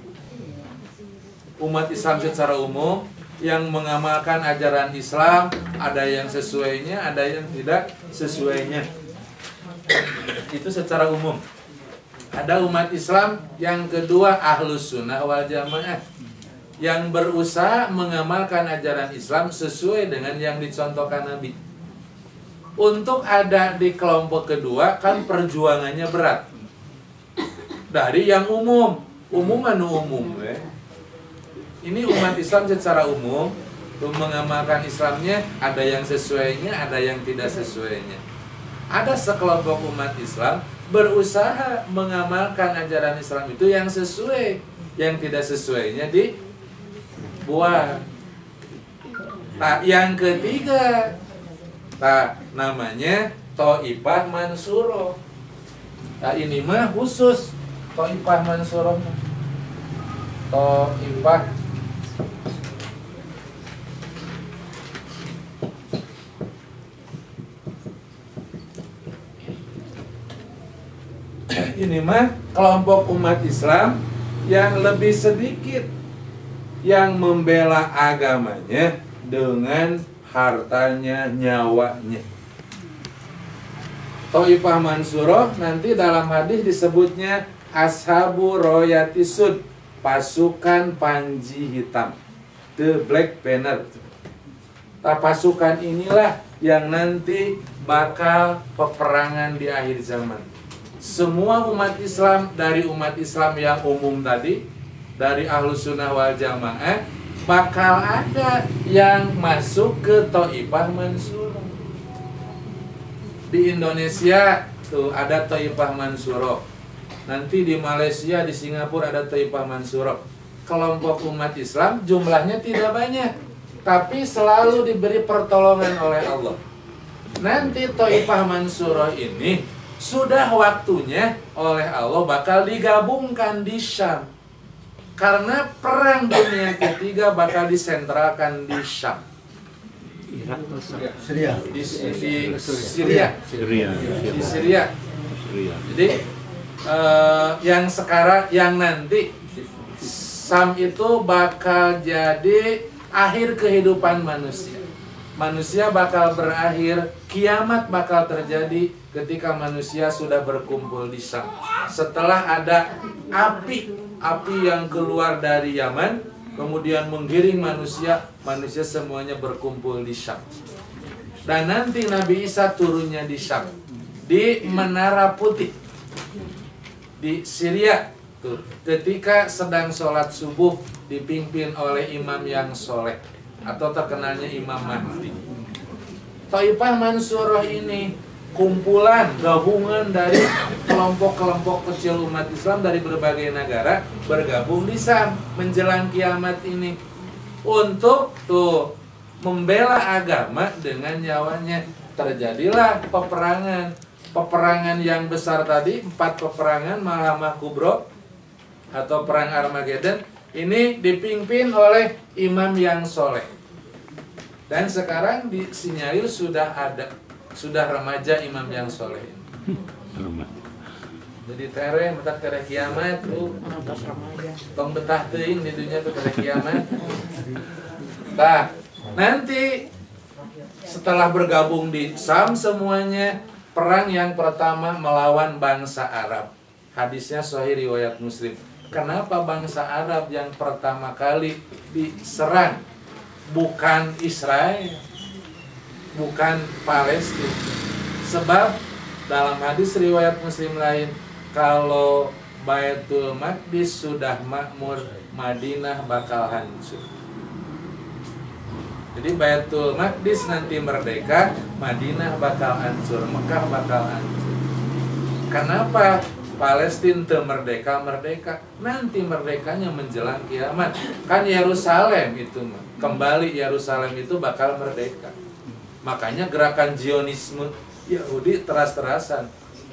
yang mengamalkan ajaran Islam, ada yang sesuainya, ada yang tidak sesuainya. Itu secara umum. Ada umat Islam yang kedua, Ahlus Sunnah wal Jamaah, yang berusaha mengamalkan ajaran Islam sesuai dengan yang dicontohkan Nabi. Untuk ada di kelompok kedua, kan perjuangannya berat. Dari yang umum ini umat Islam secara umum mengamalkan Islamnya, ada yang sesuainya, ada yang tidak sesuainya. Ada sekelompok umat Islam berusaha mengamalkan ajaran Islam itu yang sesuai, yang tidak sesuainya dibuang. Nah, yang ketiga, namanya Thaifah Mansuroh. Nah, ini mah khusus Thaifah Mansuroh. Thaifah ini mah kelompok umat Islam yang lebih sedikit yang membela agamanya dengan hartanya, nyawanya. Thaifah Mansuroh nanti dalam hadis disebutnya Ashabu Royati Sud, pasukan panji hitam, the black banner. Nah, pasukan inilah yang nanti bakal peperangan di akhir zaman. Semua umat Islam, dari umat Islam yang umum tadi, dari Ahlus Sunnah wal Jamaah, bakal ada yang masuk ke Thaifah Mansuroh. Di Indonesia tuh ada Thaifah Mansuroh. Nanti di Malaysia, di Singapura ada Thaifah Mansuroh. Kelompok umat Islam jumlahnya tidak banyak, tapi selalu diberi pertolongan oleh Allah. Nanti Thaifah Mansuroh ini sudah waktunya oleh Allah bakal digabungkan di Syam. Karena perang dunia ketiga bakal disentralkan di Syam. Syria. Di Syria. Di Syria. Jadi yang sekarang, yang nanti Syam itu bakal jadi akhir kehidupan manusia. Manusia bakal berakhir, kiamat bakal terjadi ketika manusia sudah berkumpul di Syam. Setelah ada api yang keluar dari Yaman, kemudian menggiring manusia semuanya berkumpul di Syam. Dan nanti Nabi Isa turunnya di Syam, di Menara Putih, di Syria. Tuh, ketika sedang sholat subuh dipimpin oleh imam yang soleh, atau terkenalnya Imam Mahdi. Thaifah Mansuroh ini kumpulan, gabungan dari kelompok-kelompok kecil umat Islam dari berbagai negara bergabung di Syam menjelang kiamat ini untuk membela agama dengan nyawanya. Terjadilah peperangan yang besar tadi, 4 peperangan Malhamah Kubro atau perang Armageddon. Ini dipimpin oleh imam yang soleh. Dan sekarang disinyalir sudah remaja imam yang soleh. Jadi tere kiamat tuh. Tong betah teuing di dunia tuh tere kiamat. Nah, nanti Setelah bergabung di Sam semuanya, perang yang pertama melawan bangsa Arab. Hadisnya sahih riwayat Muslim. Kenapa bangsa Arab yang pertama kali diserang? Bukan Israel, bukan Palestina. Sebab dalam hadis riwayat Muslim lain, kalau Baitul Maqdis sudah makmur, Madinah bakal hancur. Jadi Baitul Maqdis nanti merdeka, Madinah bakal hancur, Mekah bakal hancur. Kenapa Palestina merdeka? Nanti merdekanya menjelang kiamat. Kan Yerusalem itu, kembali Yerusalem itu bakal merdeka. Makanya gerakan Zionisme Yahudi teras-terasan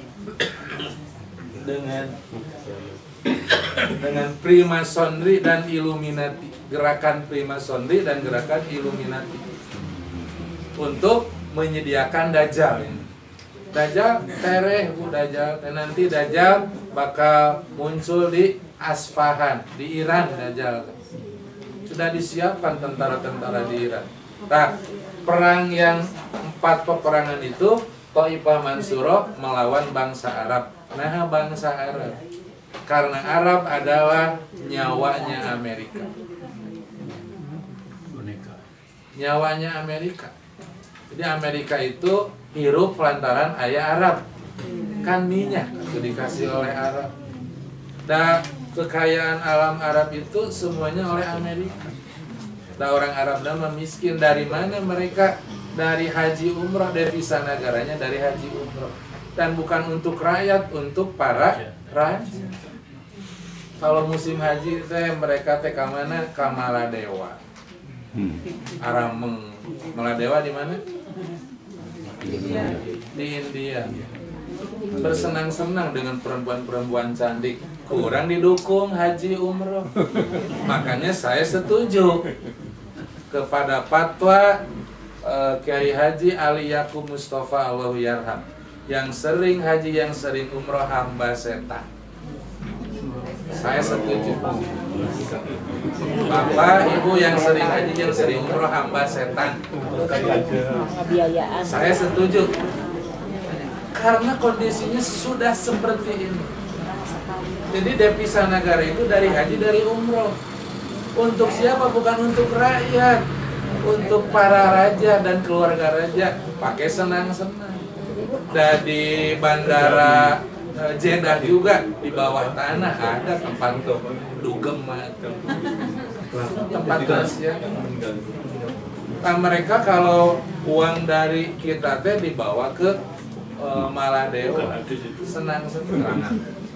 dengan Freemasonry dan Illuminati, gerakan Freemasonry dan gerakan Illuminati untuk menyediakan Dajjal ini. Dajjal tereh bu Dajjal, dan nanti Dajjal bakal muncul di Asfahan di Iran. Dajjal sudah disiapkan tentara-tentara di Iran. Nah, perang yang 4 peperangan itu Thaifah Mansurah melawan bangsa Arab. Nah, bangsa Arab karena Arab adalah nyawanya Amerika. Nyawanya Amerika. Jadi Amerika itu hirup lantaran ayah Arab. Kan minyak itu dikasih oleh Arab. Dan kekayaan alam Arab itu semuanya oleh Amerika. Dan orang Arab nama miskin. Dari mana mereka? Dari haji umroh, devisa negaranya dari haji umroh. Dan bukan untuk rakyat, untuk para raja. Kalau musim haji mereka ke mana? Ke Maladewa. Arameng. Maladewa di mana? Di India. Bersenang-senang dengan perempuan-perempuan cantik. Kurang didukung haji umroh. Makanya saya setuju kepada fatwa Kiai Haji Ali Yakub Mustafa Allahu Yarham, yang sering haji, yang sering umroh hamba setan. Saya setuju. Bapak, ibu yang sering haji, yang sering umroh hamba setan. Saya setuju. Karena kondisinya sudah seperti ini. Jadi devisa negara itu dari haji, dari umroh. Untuk siapa? Bukan untuk rakyat. Untuk para raja dan keluarga raja pakai senang-senang. Dan di bandara Jeddah juga di bawah tanah ada tempat dugem, tempat rahasia. Nah, mereka kalau uang dari kita teh dibawa ke Maladewa, senang-senang.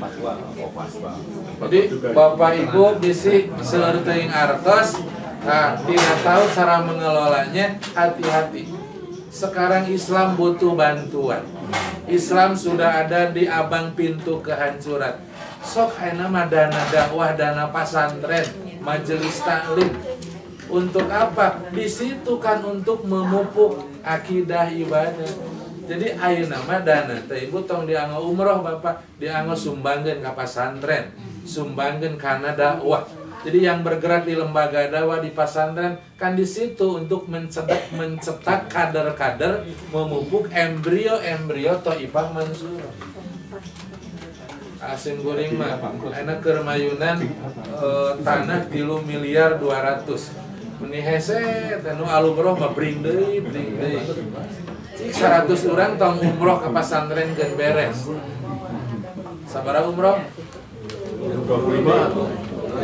Jadi Bapak Ibu bisi seueur teuing artos. Nah, tidak tahu cara mengelolanya, hati-hati. Sekarang Islam butuh bantuan. Islam sudah ada di abang pintu kehancuran. Sok ayeuna mah dana dakwah, dana pesantren, majelis taklim. Untuk apa? Di situ kan untuk memupuk akidah ibadah. Jadi ayeuna mah dana teh ibu tong dianggo umroh Bapak, dianggo sumbangkeun ka pesantren, sumbangkeun kana dakwah. Jadi yang bergerak di lembaga dakwah di pesantren kan di situ untuk mencetak kader-kader, memupuk embrio-embrio Thaifah Mansurah. Asim goreng mah enak keur mayunan tanah 3 miliar 200. Meni hese teh nu alumroh mah bring deui. Cik 100 urang tong umroh ke pesantren geus beres. Sabaraha umroh? 25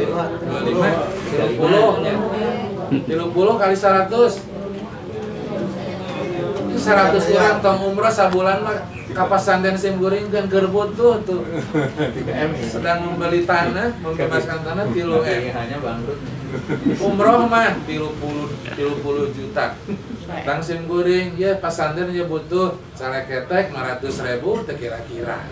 nya 30 kali 100 orang tong umroh sabulan mah ka pesantren Simkuring kan keur butuh tuh. Sedang membeli tanah, membebaskan tanah 3 hanya bangkrut. Umroh mah 30 juta. Tang Simkuring ya pesantren ya butuh caleketek 500.000 teh kira-kira.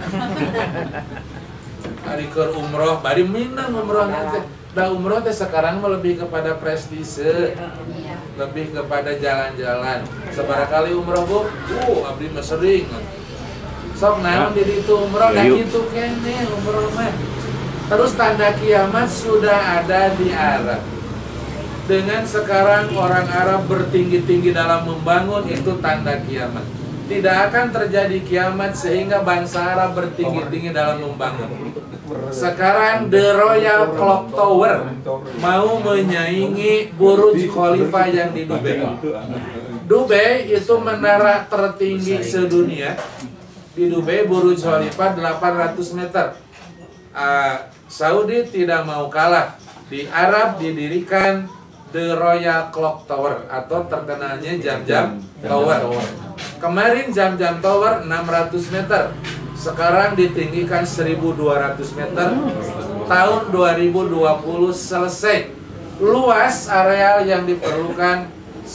Hari ke umroh, bari minang umroh nanti. Dah umroh teh sekarang mah lebih kepada prestise, lebih kepada jalan-jalan. Sebarangkali umroh bu, abdi mah sering. Sok naon di ditu umroh, dah gitu kene umroh mah. Terus tanda kiamat sudah ada di Arab. dengan sekarang orang Arab bertinggi-tinggi dalam membangun, itu tanda kiamat. Tidak akan terjadi kiamat sehingga bangsa Arab bertinggi-tinggi dalam membangun. Sekarang The Royal Clock Tower mau menyaingi Burj Khalifa yang di Dubai. Dubai itu menara tertinggi sedunia. Di Dubai Burj Khalifa 800 meter. Saudi tidak mau kalah. Di Arab didirikan The Royal Clock Tower atau terkenalnya Jam-Jam Tower. Kemarin Jam-Jam Tower 600 meter. Sekarang ditinggikan 1200 meter. Tahun 2020 selesai. Luas areal yang diperlukan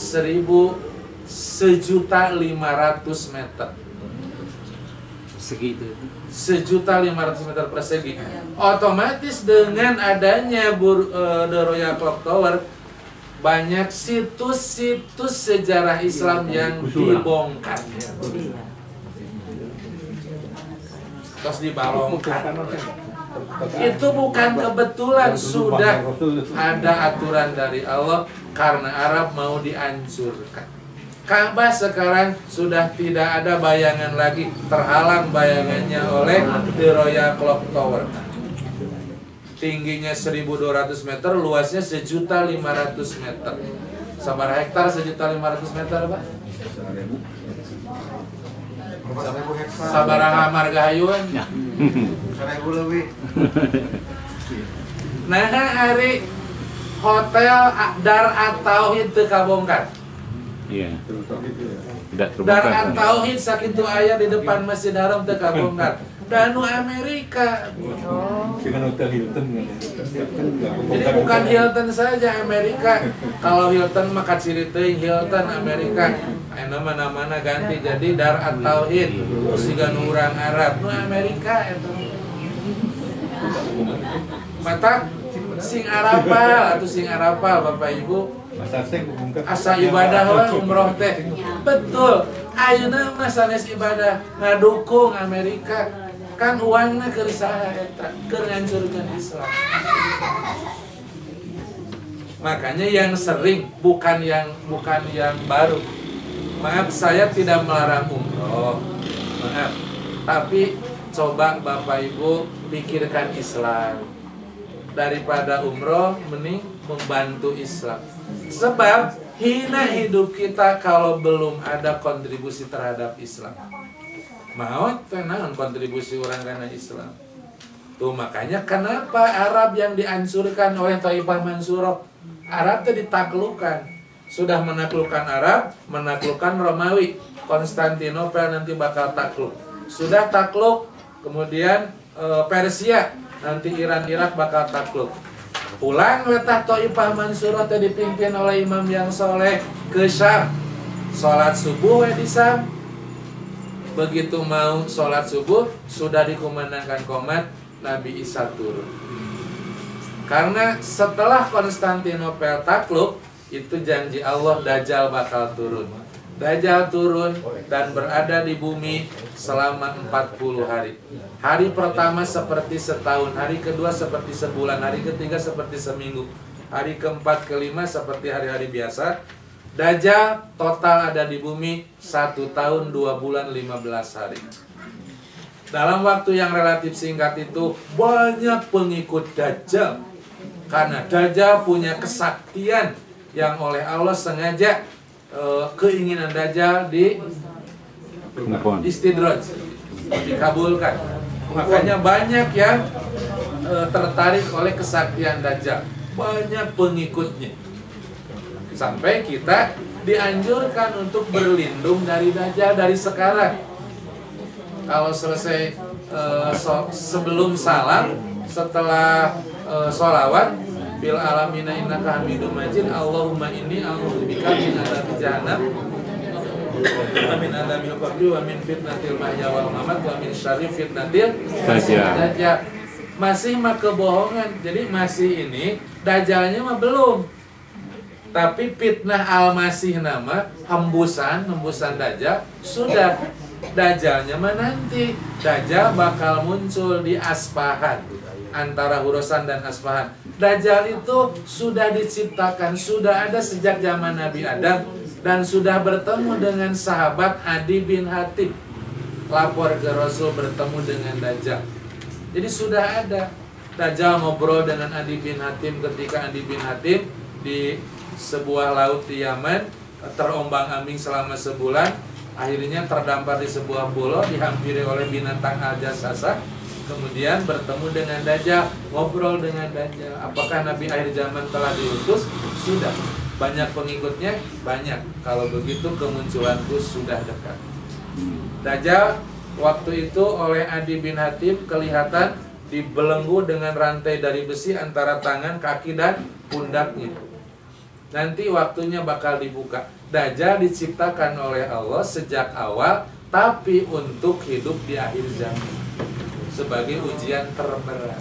1.500.000 meter. Segitu. 1.500 meter persegi. Otomatis dengan adanya The Royal Clock Tower, banyak situs-situs sejarah Islam yang dibongkar. Terus dibalongkan. Itu bukan kebetulan, sudah ada aturan dari Allah karena Arab mau dihancurkan. Ka'bah sekarang sudah tidak ada bayangan lagi, terhalang bayangannya oleh The Royal Clock Tower. Tingginya 1.200 meter, luasnya 1.500.000 meter. Sabar hektar 1.500.000 meter, Pak? Sabaraha margahayuan. 1.000 lebih. Nah, hari hotel Dar At-Tauhid teu kabongkar. Iya. Tidak Dar terbongkar. At-Tauhid sakitu aya di depan Masjid Haram teu kabongkar. Danu Amerika. Jadi bukan Hilton saja Amerika. Kalau Hilton mah kaciri teuing Hilton Amerika. Aya mana-mana ganti jadi Dar At-Tauhid. Siga nu urang Arab nu Amerika eta. Mata sing Arapal atau sing Arapal Bapak Ibu. Asa ibadah we umroh teh. Betul. Ayeuna mah sanes ibadah ngadukung Amerika. Kan uangna keur saha eta? Keur ngancurkeun Islam. Makanya yang sering, bukan yang baru. Maaf, saya tidak melarang umroh. Maaf. Tapi coba Bapak Ibu pikirkan Islam. Daripada umroh, mending membantu Islam. Sebab hina hidup kita kalau belum ada kontribusi terhadap Islam. Mau tenan kontribusi orang karena Islam. Tuh makanya kenapa Arab yang dihancurkan oleh Thaifah Mansurah, Arab itu ditaklukkan. Sudah menaklukkan Arab, menaklukkan Romawi. Konstantinopel nanti bakal takluk. Sudah takluk, kemudian Persia, nanti Iran Irak bakal takluk. Pulang letah Thaifah Mansurah itu dipimpin oleh imam yang soleh ke Syam. Sholat subuh di Syam. Begitu mau sholat subuh, sudah dikumandangkan qomat, Nabi Isa turun. Karena setelah Konstantinopel takluk, itu janji Allah Dajjal bakal turun. Dajjal turun dan berada di bumi selama 40 hari. Hari pertama seperti setahun, hari kedua seperti sebulan, hari ketiga seperti seminggu, hari keempat kelima seperti hari-hari biasa. Dajjal total ada di bumi 1 tahun 2 bulan 15 hari. Dalam waktu yang relatif singkat itu banyak pengikut Dajjal. Karena Dajjal punya kesaktian yang oleh Allah sengaja keinginan Dajjal di istidraj, dikabulkan. Makanya banyak yang tertarik oleh kesaktian Dajjal. Banyak pengikutnya. Sampai kita dianjurkan untuk berlindung dari Dajjal dari sekarang. Kalau selesai sebelum salam, setelah sholawat, bil alamina innaka hamidum majid, Allahumma inni a'udzubika min adzabi jahannam wa min adzabil qabri wa min fitnatil mahya wal mamat wa min syarri fitnatil dajjal. Masih mah kebohongan. Jadi masih ini Dajjalnya mah belum. Tapi fitnah al-masih nama hembusan Dajjal sudah. Dajjalnya mah nanti. Dajjal bakal muncul di Aspahan, antara Khurasan dan Aspahan. Dajjal itu sudah diciptakan, sudah ada sejak zaman Nabi Adam, dan sudah bertemu dengan sahabat Adi bin Hatim. Lapor ke Rasul bertemu dengan Dajjal. Jadi sudah ada. Dajjal ngobrol dengan Adi bin Hatim ketika Adi bin Hatim di sebuah laut di Yaman, terombang-ambing selama sebulan, akhirnya terdampar di sebuah pulau, dihampiri oleh binatang al-jassasa. Kemudian bertemu dengan Dajjal, ngobrol dengan Dajjal. Apakah Nabi akhir zaman telah diutus? Sudah. Banyak pengikutnya? Banyak. Kalau begitu kemunculanku sudah dekat. Dajjal waktu itu oleh Adi bin Hatim kelihatan dibelenggu dengan rantai dari besi antara tangan, kaki, dan pundaknya. Nanti waktunya bakal dibuka. Dajjal diciptakan oleh Allah sejak awal, tapi untuk hidup di akhir zaman sebagai ujian terberat.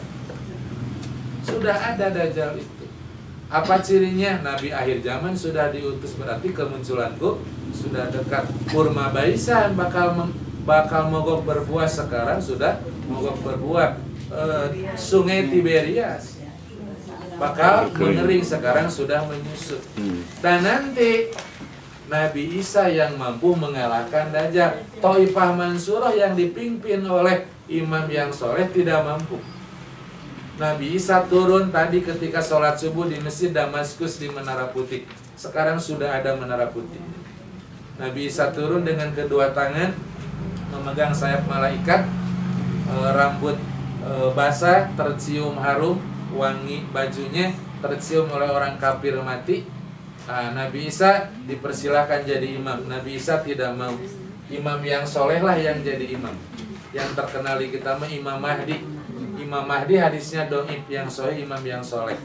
Sudah ada Dajjal itu. Apa cirinya? Nabi akhir zaman sudah diutus, berarti kemunculanku sudah dekat. Kurma baisan bakal mogok berbuah, sekarang sudah mogok berbuah. Sungai Tiberias bakal mengering, sekarang sudah menyusut. Dan nanti Nabi Isa yang mampu mengalahkan Dajjal. Thaifah Mansurah yang dipimpin oleh imam yang soleh tidak mampu. Nabi Isa turun tadi ketika sholat subuh di Masjid Damaskus di Menara Putih. Sekarang sudah ada Menara Putih. Nabi Isa turun dengan kedua tangan memegang sayap malaikat, rambut basah, tercium harum, wangi bajunya, tercium oleh orang kafir mati. Nabi Isa dipersilahkan jadi imam. Nabi Isa tidak mau. Imam yang soleh lah yang jadi imam. Yang terkenal di kita mah Imam Mahdi. Imam Mahdi hadisnya doib, yang soleh imam yang soleh.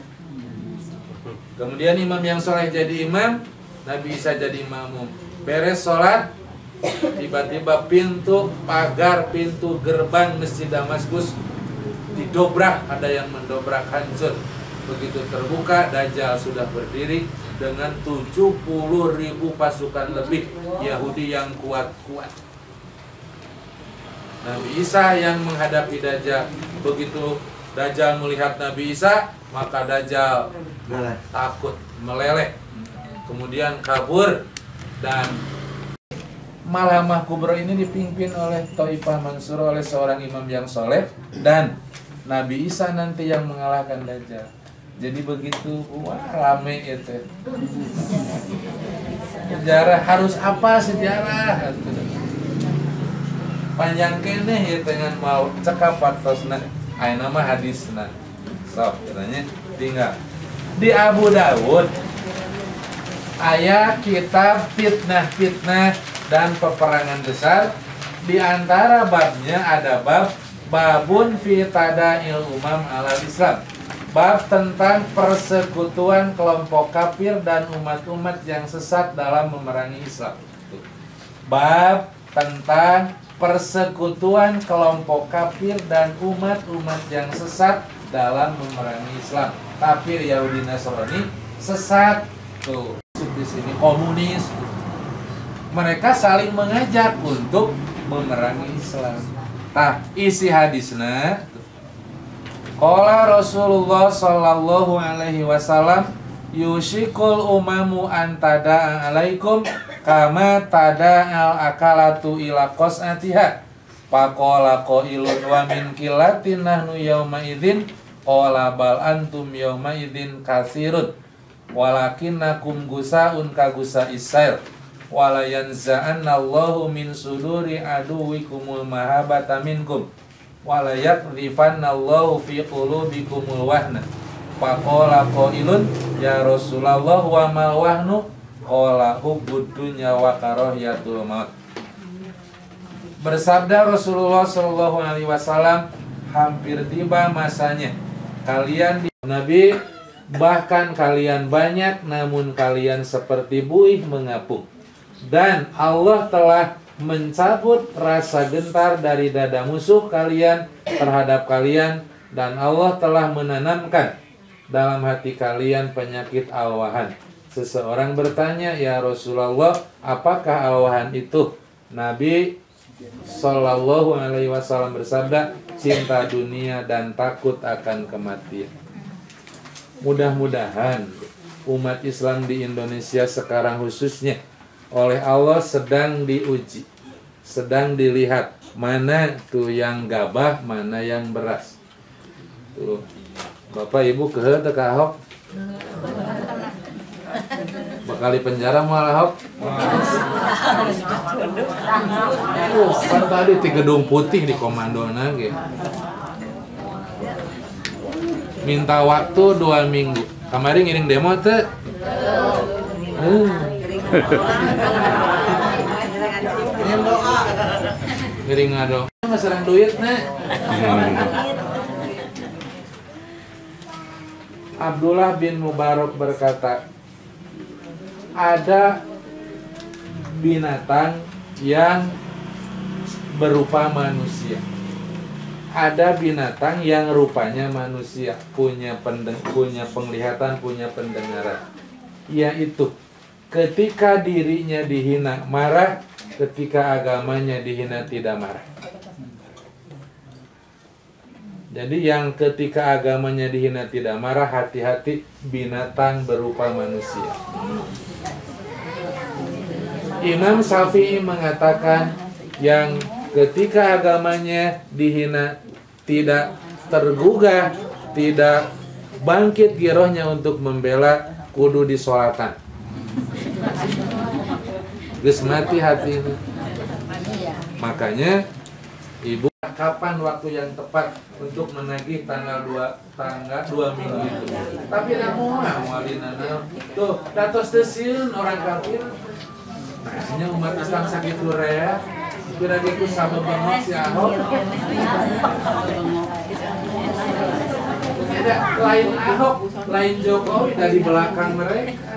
Kemudian imam yang soleh jadi imam, Nabi Isa jadi makmum. Beres sholat, tiba-tiba pintu pagar, pintu gerbang Masjid Damaskus didobrak, ada yang mendobrak, hancur. Begitu terbuka, Dajjal sudah berdiri dengan 70.000 pasukan lebih Yahudi yang kuat-kuat. Nabi Isa yang menghadapi Dajjal. Begitu Dajjal melihat Nabi Isa, maka Dajjal takut, meleleh, kemudian kabur. Dan Malhamah Kubra ini dipimpin oleh Thaifah Mansurah, oleh seorang imam yang soleh, dan Nabi Isa nanti yang mengalahkan Dajjal. Jadi begitu, wah rame itu. Sejarah harus apa sejarah? Panjang kene ya dengan mau cekap patosna. Aya nama hadisna. Sok katanya tinggal di Abu Dawud aya kitab fitnah dan peperangan besar. Di antara babnya ada babun fi tada'il umam alal Islam. Bab tentang persekutuan kelompok kafir dan umat-umat yang sesat dalam memerangi Islam. Bab tentang persekutuan kelompok kafir dan umat-umat yang sesat dalam memerangi Islam. Kafir, Yahudi, Nasrani sesat tuh di sini, komunis tuh. Mereka saling mengajak untuk memerangi Islam. Nah, isi hadisnya qala Rasulullah sallallahu alaihi wasallam yushikul umamu antada alaikum kama tada'al akalatu ila qas'atiha. Faqala qailun wa min kilatin nahnu yauma idzin qala bal antum yauma idzin katsirun walakinnakum gusaun ka gusa isair wala yanza'anallahu min suduri aduwikumul mahabata minkum wala yakdhifannallahu fi qulubikumul wahna. Faqala qailun ya Rasulullah wa mal wahnu qala hubbud dunya wa karahiyatul maut. Bersabda Rasulullah sallallahu alaihi wasallam, hampir tiba masanya kalian di Nabi, bahkan kalian banyak namun kalian seperti buih mengapung, dan Allah telah mencabut rasa gentar dari dada musuh kalian terhadap kalian, dan Allah telah menanamkan dalam hati kalian penyakit al-wahan. Seseorang bertanya, ya Rasulullah, apakah al-wahan itu? Nabi sallallahu alaihi wasallam bersabda, cinta dunia dan takut akan kematian. mudah-mudahan umat Islam di Indonesia sekarang khususnya oleh Allah sedang diuji, sedang dilihat mana tuh yang gabah, mana yang beras. Tuh, Bapak Ibu kehe teu ka Ahok? Bakal di penjara mau Ahok? Kan tadi di gedung putih di komandona ge. Minta waktu 2 minggu. Kemarin ngiring demo teh. Ngiring ngado. Masarang duit nih. Abdullah bin Mubarak berkata, ada binatang yang berupa manusia. Ada binatang yang rupanya manusia, punya penglihatan, punya pendengaran. Yaitu ketika dirinya dihina marah, ketika agamanya dihina tidak marah. Jadi yang ketika agamanya dihina tidak marah, hati-hati, binatang berupa manusia. Imam Syafi'i mengatakan yang ketika agamanya dihina tidak tergugah, tidak bangkit girohnya untuk membela, kudu disolatan. Geus mati hati ini. Makanya ibu, kapan waktu yang tepat untuk menagih tanggal 2 minggu itu? Tapi namun mualinana tuh datos teu sieun orang kafir. Nah, umat Islam sakit lurea. Kira-kira ku sama banget si Ahok. Ada lain Ahok, lain Jokowi dari belakang mereka.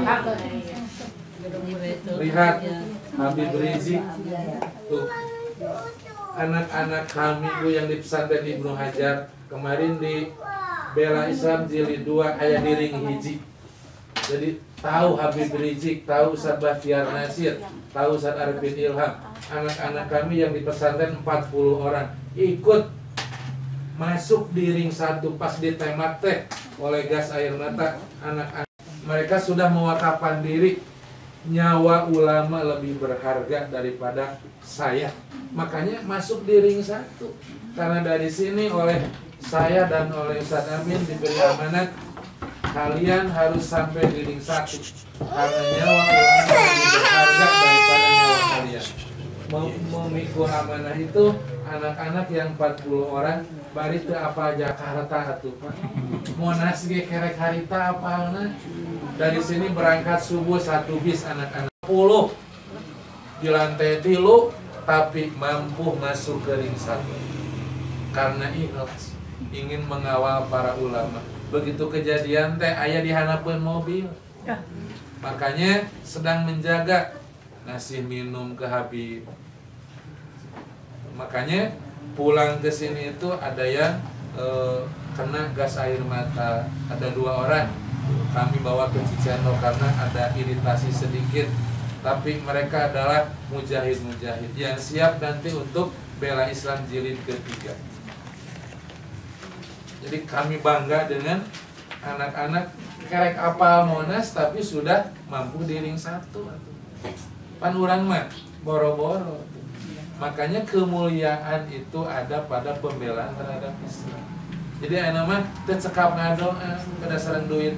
Lihat Habib Rizik tuh. Anak-anak kami itu yang di pesantren Ibnu Hajar kemarin di Bela Islam Jilid 2 ayat diring hiji. Jadi tahu Habib Rizik, tahu Ustaz Bahtiar Nasir, tahu Ustaz Arifin Ilham. Anak-anak kami yang di pesantren 40 orang ikut masuk di ring 1 pas ditembak teh oleh gas air mata. Anak-anak mereka sudah mewakafkan diri, nyawa ulama lebih berharga daripada saya. Makanya masuk di ring 1. Karena dari sini oleh saya dan oleh Ustaz Amin diberi amanat, kalian harus sampai di ring 1. Karena nyawa ulama lebih berharga daripada nyawa kalian. Memikul amanah itu anak-anak yang 40 orang bari teu apa Jakarta atuh Pak. Monas ge kerek harita apalna. Dari sini berangkat subuh 1 bis anak-anak 10 di lantai 3 tapi mampu masuk ke ring 1 karena ikhlas ingin mengawal para ulama. Begitu kejadian teh aya dihanapeun mobil. Makanya sedang menjaga ngasih minum ke Habib. Makanya pulang ke sini itu ada yang kena gas air mata, ada 2 orang. Kami bawa ke Cicendo karena ada iritasi sedikit. Tapi mereka adalah mujahid-mujahid yang siap nanti untuk bela Islam jilid ketiga. Jadi kami bangga dengan anak-anak kerek apal Monas tapi sudah mampu di ring 1. Pan urang mah boro-boro. Makanya kemuliaan itu ada pada pembelaan terhadap Islam. Jadi anu mah teu cekap ngado pada sareng duit.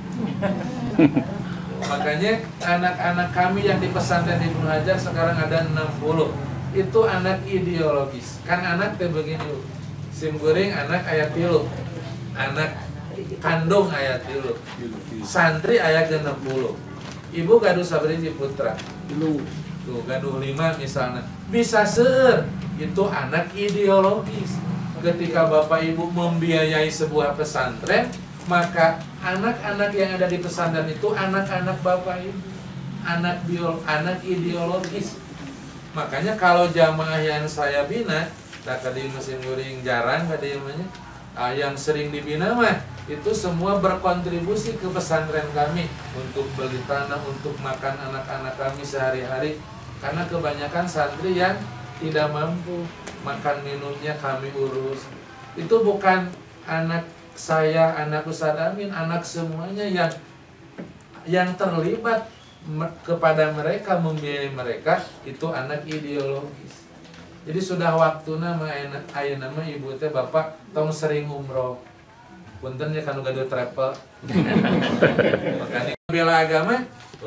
Makanya anak-anak kami yang di pesantren Ibnu Hajar sekarang ada 60. Itu anak ideologis. Kan anak teh begini. Sim goreng anak aya 3. Anak kandung aya 3. Santri aya 60. Ibu gaduh sabriji putra. Tuh gaduh 5 misalnya. Bisa seueur. Itu anak ideologis. Ketika Bapak Ibu membiayai sebuah pesantren, maka anak-anak yang ada di pesantren itu anak-anak Bapak Ibu, anak ideologis. Makanya kalau jamaah yang saya bina, tadi mesin goreng jarang katanya, yang sering dibina mah itu semua berkontribusi ke pesantren kami untuk beli tanah, untuk makan anak-anak kami sehari-hari. Karena kebanyakan santri yang tidak mampu makan minumnya kami urus. Itu bukan anak saya, anak Ustaz Amin, anak semuanya yang terlibat kepada mereka, membiayai mereka itu anak ideologis. Jadi sudah waktunya ayeuna nama ibu teh bapak tong sering umroh. Punten ya kanu gaduh travel. Makanya bela agama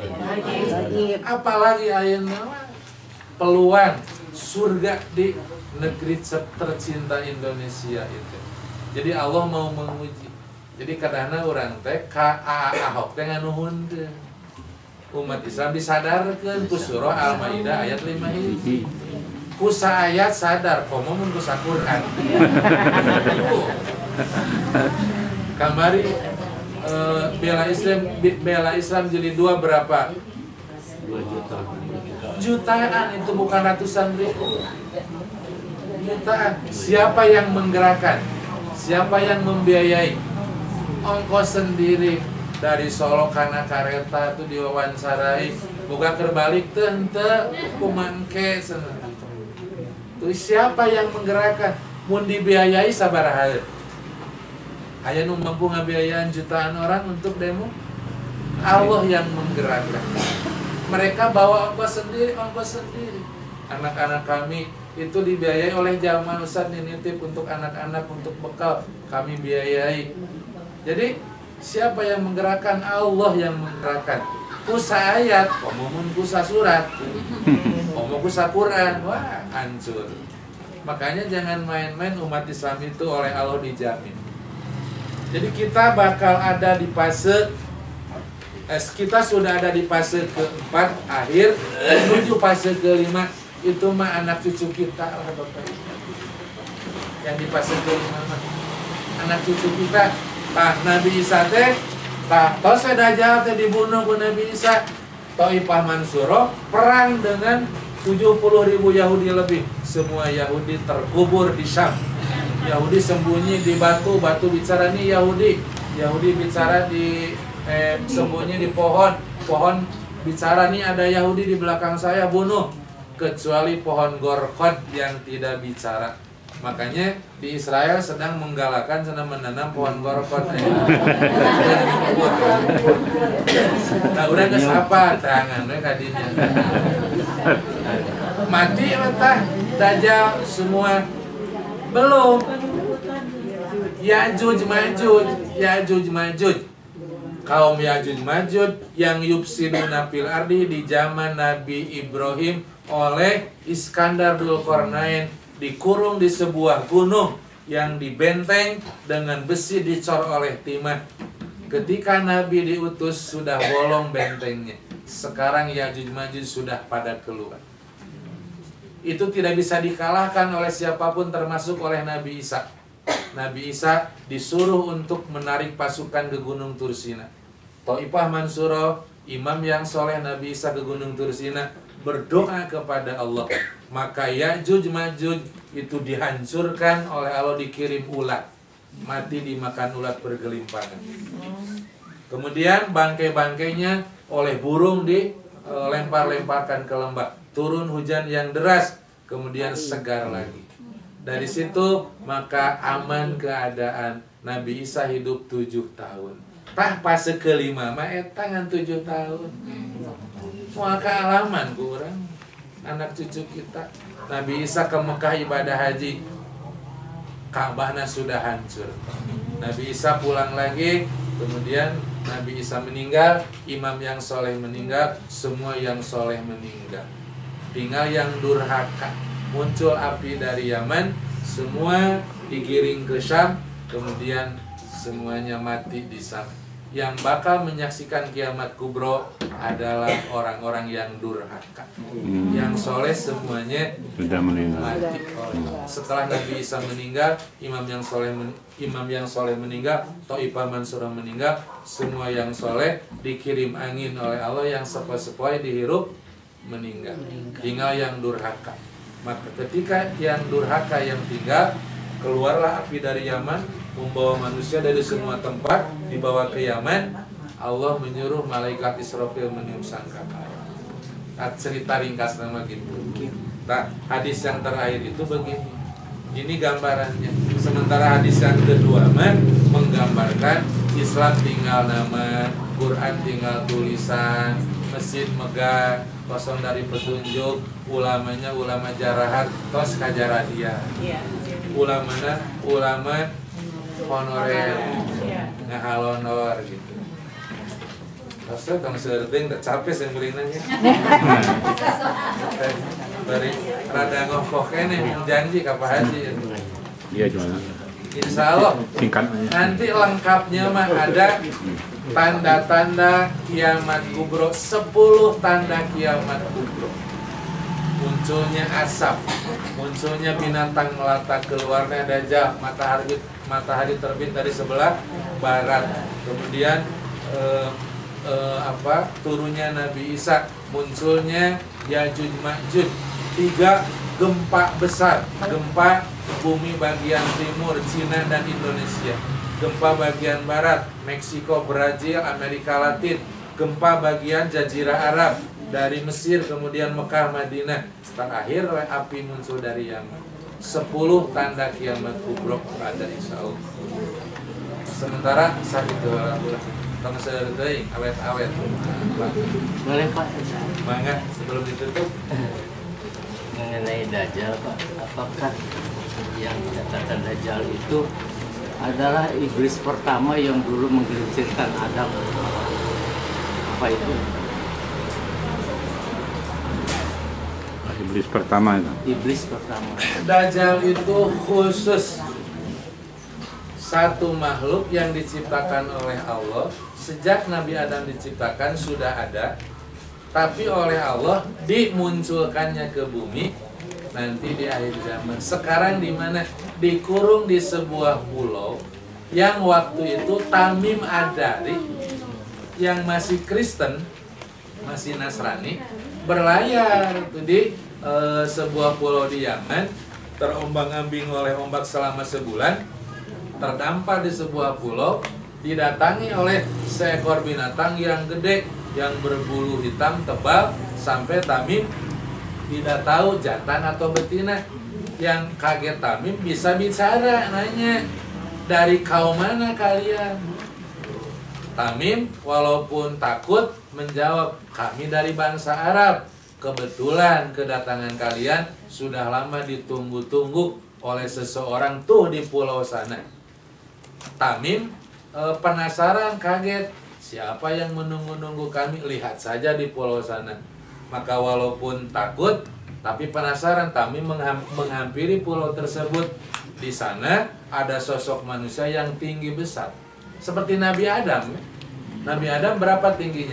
apalagi ayeuna peluang surga di negeri tercinta Indonesia itu. Jadi Allah mau menguji. Jadi kadang-kadang orang teh ka Ahok teh nganuhunkeun. Umat Islam disadarkeun ku surah Al-Maidah ayat 5 hiji. Ku ayat sadar komo mun ku Quran. Kamari bela Islam jilid 2 berapa? 2 juta. Jutaan, itu bukan ratusan ribu. Jutaan. Siapa yang menggerakkan? Siapa yang membiayai? Ongkos sendiri. Dari Solo kana kareta itu diwawancarai, boga kerbalik tente kumangke sana. Tuh siapa yang menggerakkan? Mun dibiayai sabaraha? Aya nu mampu ngabiayaan jutaan orang untuk demo? Allah yang menggerakkan. Mereka bawa ongkos sendiri. Anak-anak kami itu dibiayai oleh Jamal Ustaz nitip untuk anak-anak, untuk bekal kami biayai. Jadi siapa yang menggerakkan? Allah yang menggerakkan. Kusa ayat, komumun kusa surat, komu kusa Quran, wah hancur. Makanya jangan main-main, umat Islam itu oleh Allah dijamin. Jadi kita bakal ada di fase, kita sudah ada di fase keempat akhir, menuju fase kelima. Itu mah anak cucu kita lah Bapak. Yang di fase kelima mah anak cucu kita. Nabi Isa teh, tos Dajjal teh dibunuh ku Nabi Isa. Taifah Mansuro perang dengan 70.000 Yahudi lebih. Semua Yahudi terkubur di Syam. Yahudi sembunyi di batu bicara nih Yahudi. Yahudi bicara di sembunyi di pohon bicara nih ada Yahudi di belakang saya, bunuh. Kecuali pohon gorkod yang tidak bicara. Makanya di Israel sedang menggalakkan, sedang menanam pohon gorkod. Nah udah geus apa tangan we kadinya. Mati mentah Dajjal semua belum. Ya'juj Ma'juj. Kaum Ya'juj Ma'juj yang yufsiduna fil ardi di zaman Nabi Ibrahim oleh Iskandar Dzulqarnain, dikurung di sebuah gunung yang dibenteng dengan besi dicor oleh timah. Ketika Nabi diutus sudah bolong bentengnya. Sekarang Ya'juj Ma'juj sudah pada keluar. Itu tidak bisa dikalahkan oleh siapapun termasuk oleh Nabi Isa. Nabi Isa disuruh untuk menarik pasukan ke Gunung Tursina. Taifah Mansuro, imam yang soleh Nabi Isa ke Gunung Tursina, berdoa kepada Allah. Maka Ya'juj Ma'juj itu dihancurkan oleh Allah, dikirim ulat. Mati dimakan ulat bergelimpangan. Kemudian bangkai-bangkainya oleh burung dilempar-lemparkan ke lembah. Turun hujan yang deras, kemudian segar lagi. Dari situ maka aman keadaan. Nabi Isa hidup 7 tahun. Fase kelima mah eta ngan 7 tahun. Moal kealaman ku urang anak cucu kita. Nabi Isa ke Mekah ibadah haji. Ka'bahna sudah hancur. Nabi Isa pulang lagi, kemudian Nabi Isa meninggal, imam yang soleh meninggal, semua yang soleh meninggal. Tinggal yang durhaka. Muncul api dari Yaman, semua digiring ke Syam, kemudian semuanya mati di sana. Yang bakal menyaksikan kiamat kubro adalah orang-orang yang durhaka. Yang soleh semuanya sudah meninggal. Mati. Setelah Nabi Isa meninggal, imam yang soleh meninggal, Taifah Mansurah meninggal, semua yang soleh dikirim angin oleh Allah, yang sepoi-sepoi dihirup meninggal. Tinggal yang durhaka. Maka ketika yang durhaka yang tinggal, keluarlah api dari Yaman, membawa manusia dari semua tempat, dibawa ke Yaman. Allah menyuruh malaikat Israfil meniup sangkakala. Cerita ringkas nama gitu. Nah, hadis yang terakhir itu begini. Ini gambarannya. Sementara hadis yang kedua menggambarkan Islam tinggal nama, Quran tinggal tulisan, masjid megah, kosong dari petunjuk, ulamanya ulama jarahat, tos kajara dia. Ulamanya ulama honorer, ngahalonor gitu. Terus kang serdeng tak capek sih berinanya. Dari rada ngokok nih janji ke Pak Haji. Iya gimana? Insya Allah Singkat aja. nanti lengkapnya mah ada tanda-tanda kiamat kubro, 10 tanda kiamat kubro. Munculnya asap, munculnya binatang melata, keluarnya dajjal, matahari terbit dari sebelah barat. Kemudian turunnya Nabi Isa, munculnya Yajuj Majuj, 3 gempa besar, gempa bumi bagian timur Cina dan Indonesia, gempa bagian barat Meksiko, Brazil, Amerika Latin, gempa bagian Jazirah Arab dari Mesir, kemudian Mekah, Madinah, terakhir api muncul dari Yaman. 10 tanda kiamat kubro ada insya Allah. Sementara saat itu tong serdeng awet-awet. Boleh Pak, Mangga sebelum ditutup. mengenai Dajjal Pak, apakah yang dikatakan Dajjal itu adalah iblis pertama yang dulu menggelincirkan Adam? Apa itu? Iblis pertama itu. Iblis pertama. Dajjal itu khusus satu makhluk yang diciptakan oleh Allah. Sejak Nabi Adam diciptakan sudah ada, tapi oleh Allah dimunculkannya ke bumi nanti di akhir zaman. Sekarang di mana? Dikurung di sebuah pulau yang waktu itu Tamim Ad-Dari yang masih Kristen, masih Nasrani, berlayar itu di sebuah pulau di Yaman, terombang-ambing oleh ombak selama sebulan, terdampar di sebuah pulau, didatangi oleh seekor binatang yang gede, yang berbulu hitam tebal, sampai Tamim tidak tahu jantan atau betina. Yang kaget Tamim bisa bicara, nanya, dari kaum mana kalian? Tamim walaupun takut menjawab, kami dari bangsa Arab. Kebetulan kedatangan kalian sudah lama ditunggu-tunggu oleh seseorang tuh di pulau sana. Tamim penasaran, kaget, siapa yang menunggu-nunggu kami? Lihat saja di pulau sana. Maka walaupun takut tapi penasaran, Tamim menghampiri pulau tersebut. Di sana ada sosok manusia yang tinggi besar, seperti Nabi Adam. Nabi Adam berapa tingginya?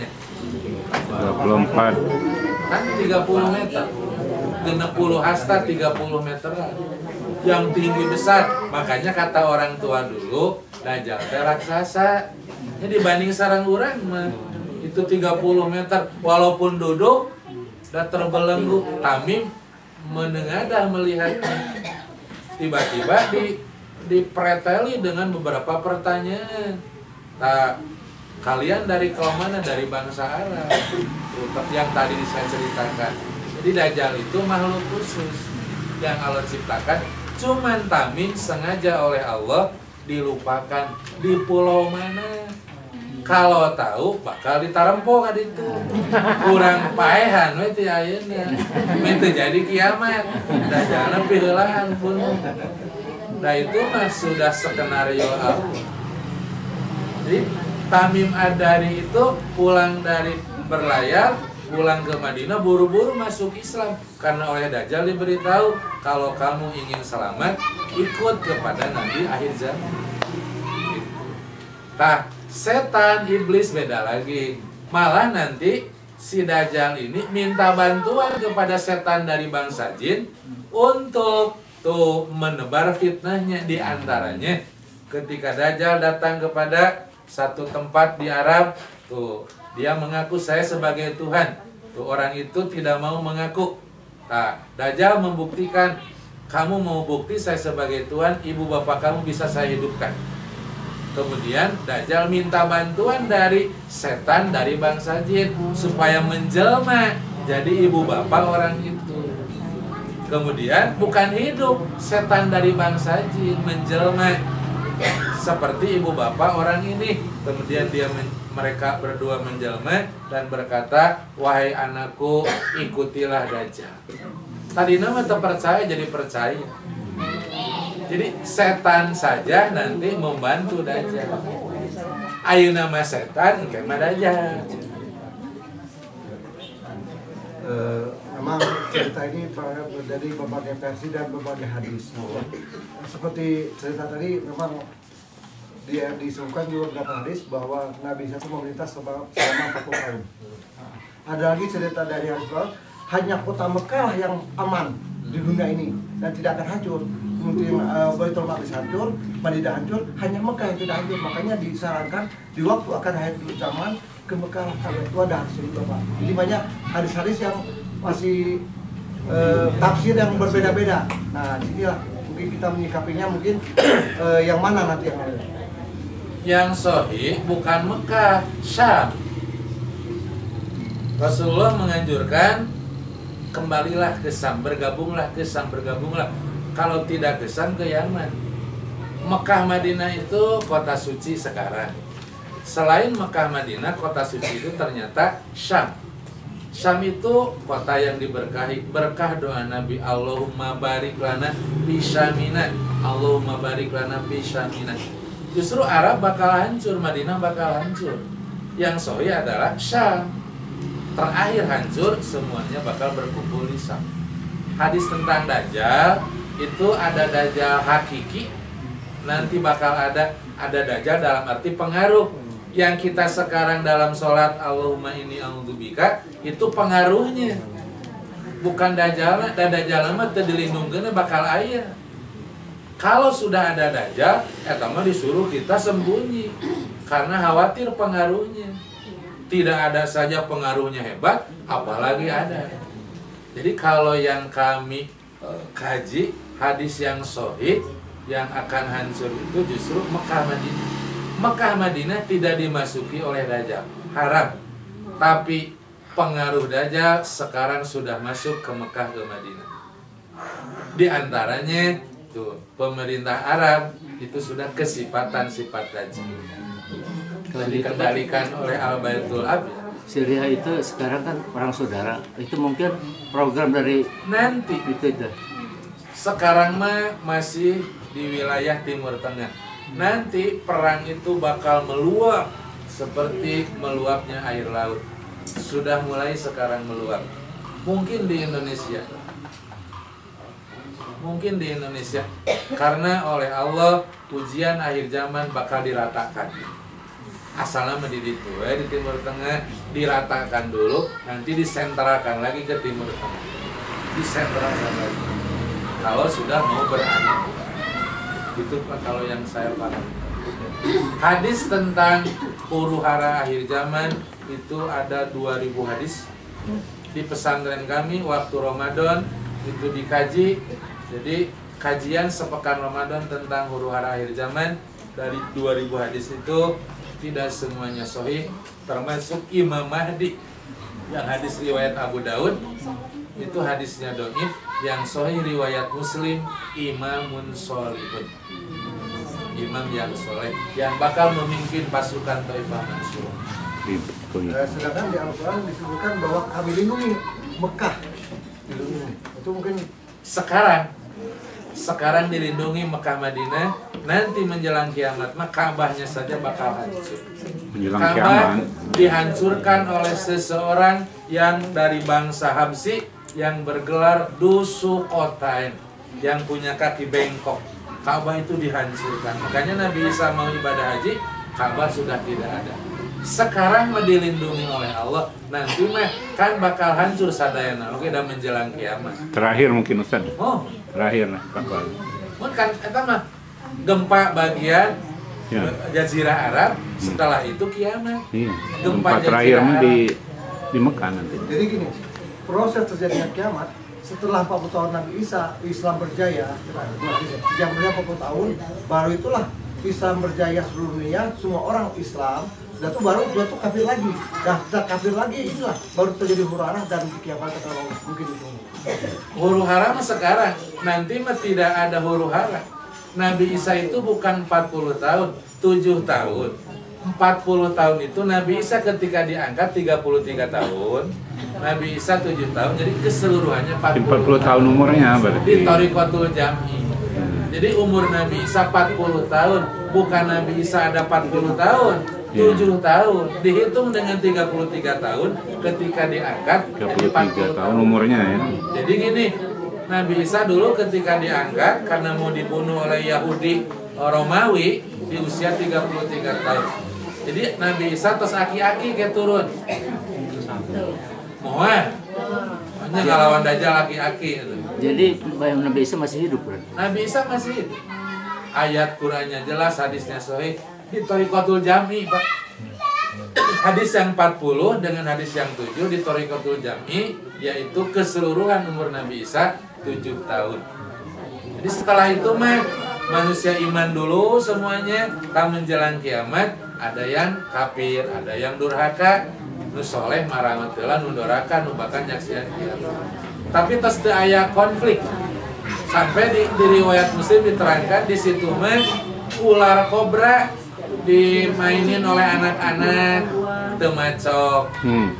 24. Kan 30 meter. 60 hasta 30 meter. Yang tinggi besar. Makanya kata orang tua dulu, Dajjal teh raksasa. Ini dibanding sarang urang mah itu 30 meter. Walaupun duduk dan terbelenggu, Tamim menengadah melihatnya. Tiba-tiba dipreteli dengan beberapa pertanyaan. Nah, kalian dari kaum mana? Dari bangsa Arab. Yang tadi saya ceritakan. Jadi Dajjal itu makhluk khusus yang Allah ciptakan. Cuman Tamim sengaja oleh Allah dilupakan di pulau mana. Kalau tahu bakal ditarempok kan itu. Kurang paehan we ti ayeuna. Minta jadi kiamat. Dajjal piheulahan pun. Nah itu mah sudah skenario Allah. Jadi Tamim Ad-Dari itu pulang dari berlayar, pulang ke Madinah, buru-buru masuk Islam. Karena oleh Dajjal diberitahu, kalau kamu ingin selamat, ikut kepada Nabi akhir zaman. Nah, setan, iblis beda lagi. Malah nanti si Dajjal ini minta bantuan kepada setan dari bangsa jin untuk tuh menebar fitnahnya. Di antaranya ketika Dajjal datang kepada satu tempat di Arab, tuh dia mengaku saya sebagai Tuhan. Tuh orang itu tidak mau mengaku. Nah, Dajjal membuktikan, kamu mau bukti saya sebagai Tuhan, ibu bapak kamu bisa saya hidupkan. Kemudian Dajjal minta bantuan dari setan dari bangsa jin supaya menjelma jadi ibu bapak orang itu. Kemudian bukan hidup, setan dari bangsa jin menjelma. seperti ibu bapak orang ini. Kemudian mereka berdua menjelma dan berkata, wahai anakku, ikutilah Dajjal. Tadi nama terpercaya jadi percaya. Jadi setan saja nanti membantu Dajjal. Ayo nama setan kemana Dajjal. Memang cerita ini dari berbagai versi dan berbagai hadis. Seperti cerita tadi, memang dia disebutkan juga beberapa hadis bahwa Nabi Isa itu memerintah selama 40 tahun. Ada lagi cerita dari hadis bahwa hanya kota Mekah yang aman di dunia ini dan tidak akan hancur. Mungkin Baitul Maqdis hancur, Madinah hancur, hanya Mekah yang tidak hancur. Makanya disarankan di waktu akan akhir zaman ke Mekah. Kalau itu ada hadis itu, Pak. Jadi banyak hadis-hadis yang masih tafsir yang berbeda-beda. Nah, disinilah mungkin kita menyikapinya, mungkin yang mana nanti yang ada. Yang sahih bukan Mekah, Syam. Rasulullah menganjurkan kembalilah ke Syam, bergabunglah ke Syam, bergabunglah. Kalau tidak ke Syam, ke Yaman. Mekah Madinah itu kota suci sekarang. Selain Mekah Madinah, kota suci itu ternyata Syam. Syam itu kota yang diberkahi. Berkah doa Nabi, Allahumma barik lana fi Syamina, Allahumma barik lana fi Syamina. Justru Arab bakal hancur, Madinah bakal hancur. Yang sahih adalah Syam. Terakhir hancur, semuanya bakal berkumpul di Syam. Hadis tentang Dajjal itu ada Dajjal hakiki, nanti bakal ada Dajjal dalam arti pengaruh. Yang kita sekarang dalam sholat Allahumma inni a'udzubika itu pengaruhnya, bukan Dajjal. Dan Dajjal mah teu dilindungkeun bakal aya. Kalau sudah ada Dajjal, eta mah disuruh kita sembunyi karena khawatir pengaruhnya. Tidak ada saja pengaruhnya hebat, apalagi ada. Jadi kalau yang kami kaji hadis yang sahih yang akan hancur itu justru Mekah Madinah. Mekah Madinah tidak dimasuki oleh Dajjal, haram. Tapi pengaruh Dajjal sekarang sudah masuk ke Mekah, ke Madinah. Di antaranya tuh pemerintah Arab itu sudah kesifatan sifat Dajjal. Dikendalikan oleh Al-Baitul Abid. Syria itu sekarang kan perang saudara. Itu mungkin program dari Nanti itu. sekarang mah masih di wilayah Timur Tengah. Nanti perang itu bakal meluap seperti meluapnya air laut. Sudah mulai sekarang meluap. Mungkin di Indonesia. Mungkin di Indonesia. Karena oleh Allah ujian akhir zaman bakal diratakan. Asalnya di situ, di Timur Tengah diratakan dulu, nanti disentralkan lagi ke Timur Tengah. Disentralkan lagi. Kalau sudah mau berakhir. Itu kalau yang saya paham. Hadis tentang huru-hara akhir zaman itu ada 2000 hadis. Di pesantren kami waktu Ramadan itu dikaji. Jadi kajian sepekan Ramadan tentang huru-hara akhir zaman dari 2000 hadis itu tidak semuanya sahih, termasuk Imam Mahdi yang hadis riwayat Abu Daud itu hadisnya dhaif, yang sahih riwayat Muslim imamun sholihun, imam yang soleh yang bakal memimpin pasukan Taifah Mansur. Sedangkan di Al-Quran disebutkan bahwa kami lindungi Mekah, dilindungi. Itu mungkin sekarang dilindungi Mekah Madinah, nanti menjelang kiamat mah Ka'bahnya saja bakal hancur. Ka'bah dihancurkan oleh seseorang yang dari bangsa Habsyi yang bergelar Dusuqotain, yang punya kaki bengkok. Ka'bah itu dihancurkan. Makanya Nabi Isa mau ibadah haji, Ka'bah sudah tidak ada. Sekarang mah dilindungi oleh Allah, nanti mah kan bakal hancur sadayana. Oke, dan menjelang kiamat. Terakhir mungkin Ustaz. Oh, Terakhir lah kapal. kan eta mah gempa bagian Ya. Jazirah Arab, setelah itu kiamat. Iya. Gempa Gempa terakhir Jazirah di Mekah nanti. jadi gini, proses terjadinya kiamat setelah 40 tahun Nabi Isa, Islam berjaya. Yang berjaya 40 tahun, baru itulah Islam berjaya seluruh dunia, semua orang Islam. Dan itu baru dia tuh kafir lagi. Dah kafir lagi, inilah baru terjadi huru-hara dan kiamat kalau mungkin itu. Huru hara mah sekarang, nanti mah tidak ada huru hara. Nabi Isa itu bukan 40 tahun, 7 tahun. 40 tahun itu Nabi Isa ketika diangkat 33 tahun, Nabi Isa 7 tahun, jadi keseluruhannya 40 tahun umurnya berarti. di Thariqatul Jam'i. Jadi umur Nabi Isa 40 tahun, bukan Nabi Isa ada 40 tahun, 7 tahun. Dihitung dengan 33 tahun ketika diangkat, jadi 33 40 tahun umurnya ya. Jadi gini, Nabi Isa dulu ketika diangkat karena mau dibunuh oleh Yahudi Romawi di usia 33 tahun. Jadi Nabi Isa terus aki-aki kayak turun. Mohon. Hanya ngelawan Dajjal aki-aki itu. Jadi Nabi Isa masih hidup, kan? Nabi Isa masih hidup. Ayat Qur'annya jelas, hadisnya sahih di Thariqatul Jam'i, Pak. Hadis yang 40 dengan hadis yang 7 di Thariqatul Jam'i, yaitu keseluruhan umur Nabi Isa 7 tahun. Jadi setelah itu mah manusia iman dulu semuanya, tak menjelang kiamat ada yang kafir, ada yang durhaka, nu soleh maramateulah, nu doraka nu bakal nyaksian kiamat. Tapi tos teu aya konflik. Sampai di riwayat Muslim diterangkan di situ mah ular kobra dimainin oleh anak-anak, teu macok.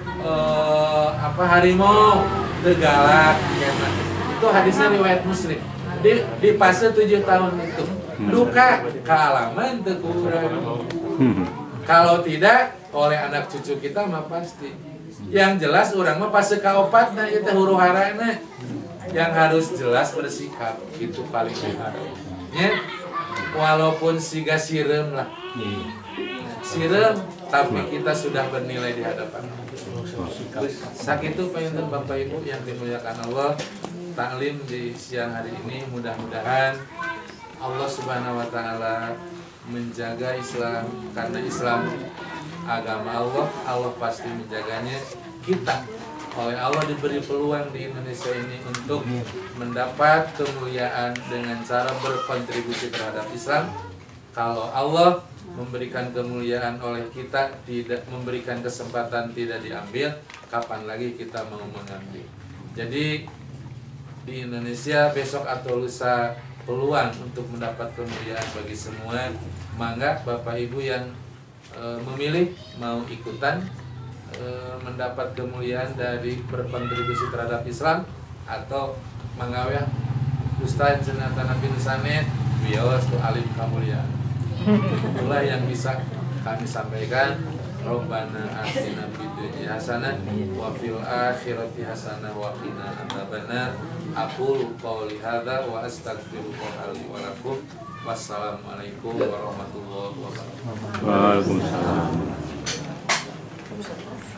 Harimau teu galak, itu hadisnya riwayat Muslim. Di fase 7 tahun itu duka kealaman teu kurang. Kalau tidak oleh anak cucu kita mah pasti. Yang jelas orang mah fase kaopatna ieu teh huru-harana yang harus jelas bersikap, itu paling harus. Ya, walaupun siga sirem lah. Sirem tapi kita sudah bernilai di hadapan Allah. Sakitu panjenengan Bapak Ibu yang dimuliakan Allah, taklim di siang hari ini mudah-mudahan Allah Subhanahu wa taala menjaga Islam, karena Islam agama Allah, Allah pasti menjaganya. Kita oleh Allah diberi peluang di Indonesia ini untuk mendapat kemuliaan dengan cara berkontribusi terhadap Islam. Kalau Allah memberikan kemuliaan oleh kita, tidak memberikan kesempatan tidak diambil, kapan lagi kita mau mengambil? Jadi di Indonesia besok atau lusa peluang untuk mendapat kemuliaan bagi semua. Mangga Bapak Ibu yang memilih mau ikutan mendapat kemuliaan dari berkontribusi terhadap Islam, atau manggawe Ustaz Senatan Nabi Nusanet bios tu alim kemuliaan. Itulah yang bisa kami sampaikan. Rabbana atina fid dunya hasanah wa fil akhirati hasanah wa qina adzabannar. Aqulu qouli hadza wa astaghfirullah li wa lakum. Wassalamualaikum warahmatullahi wabarakatuh. Waalaikumsalam.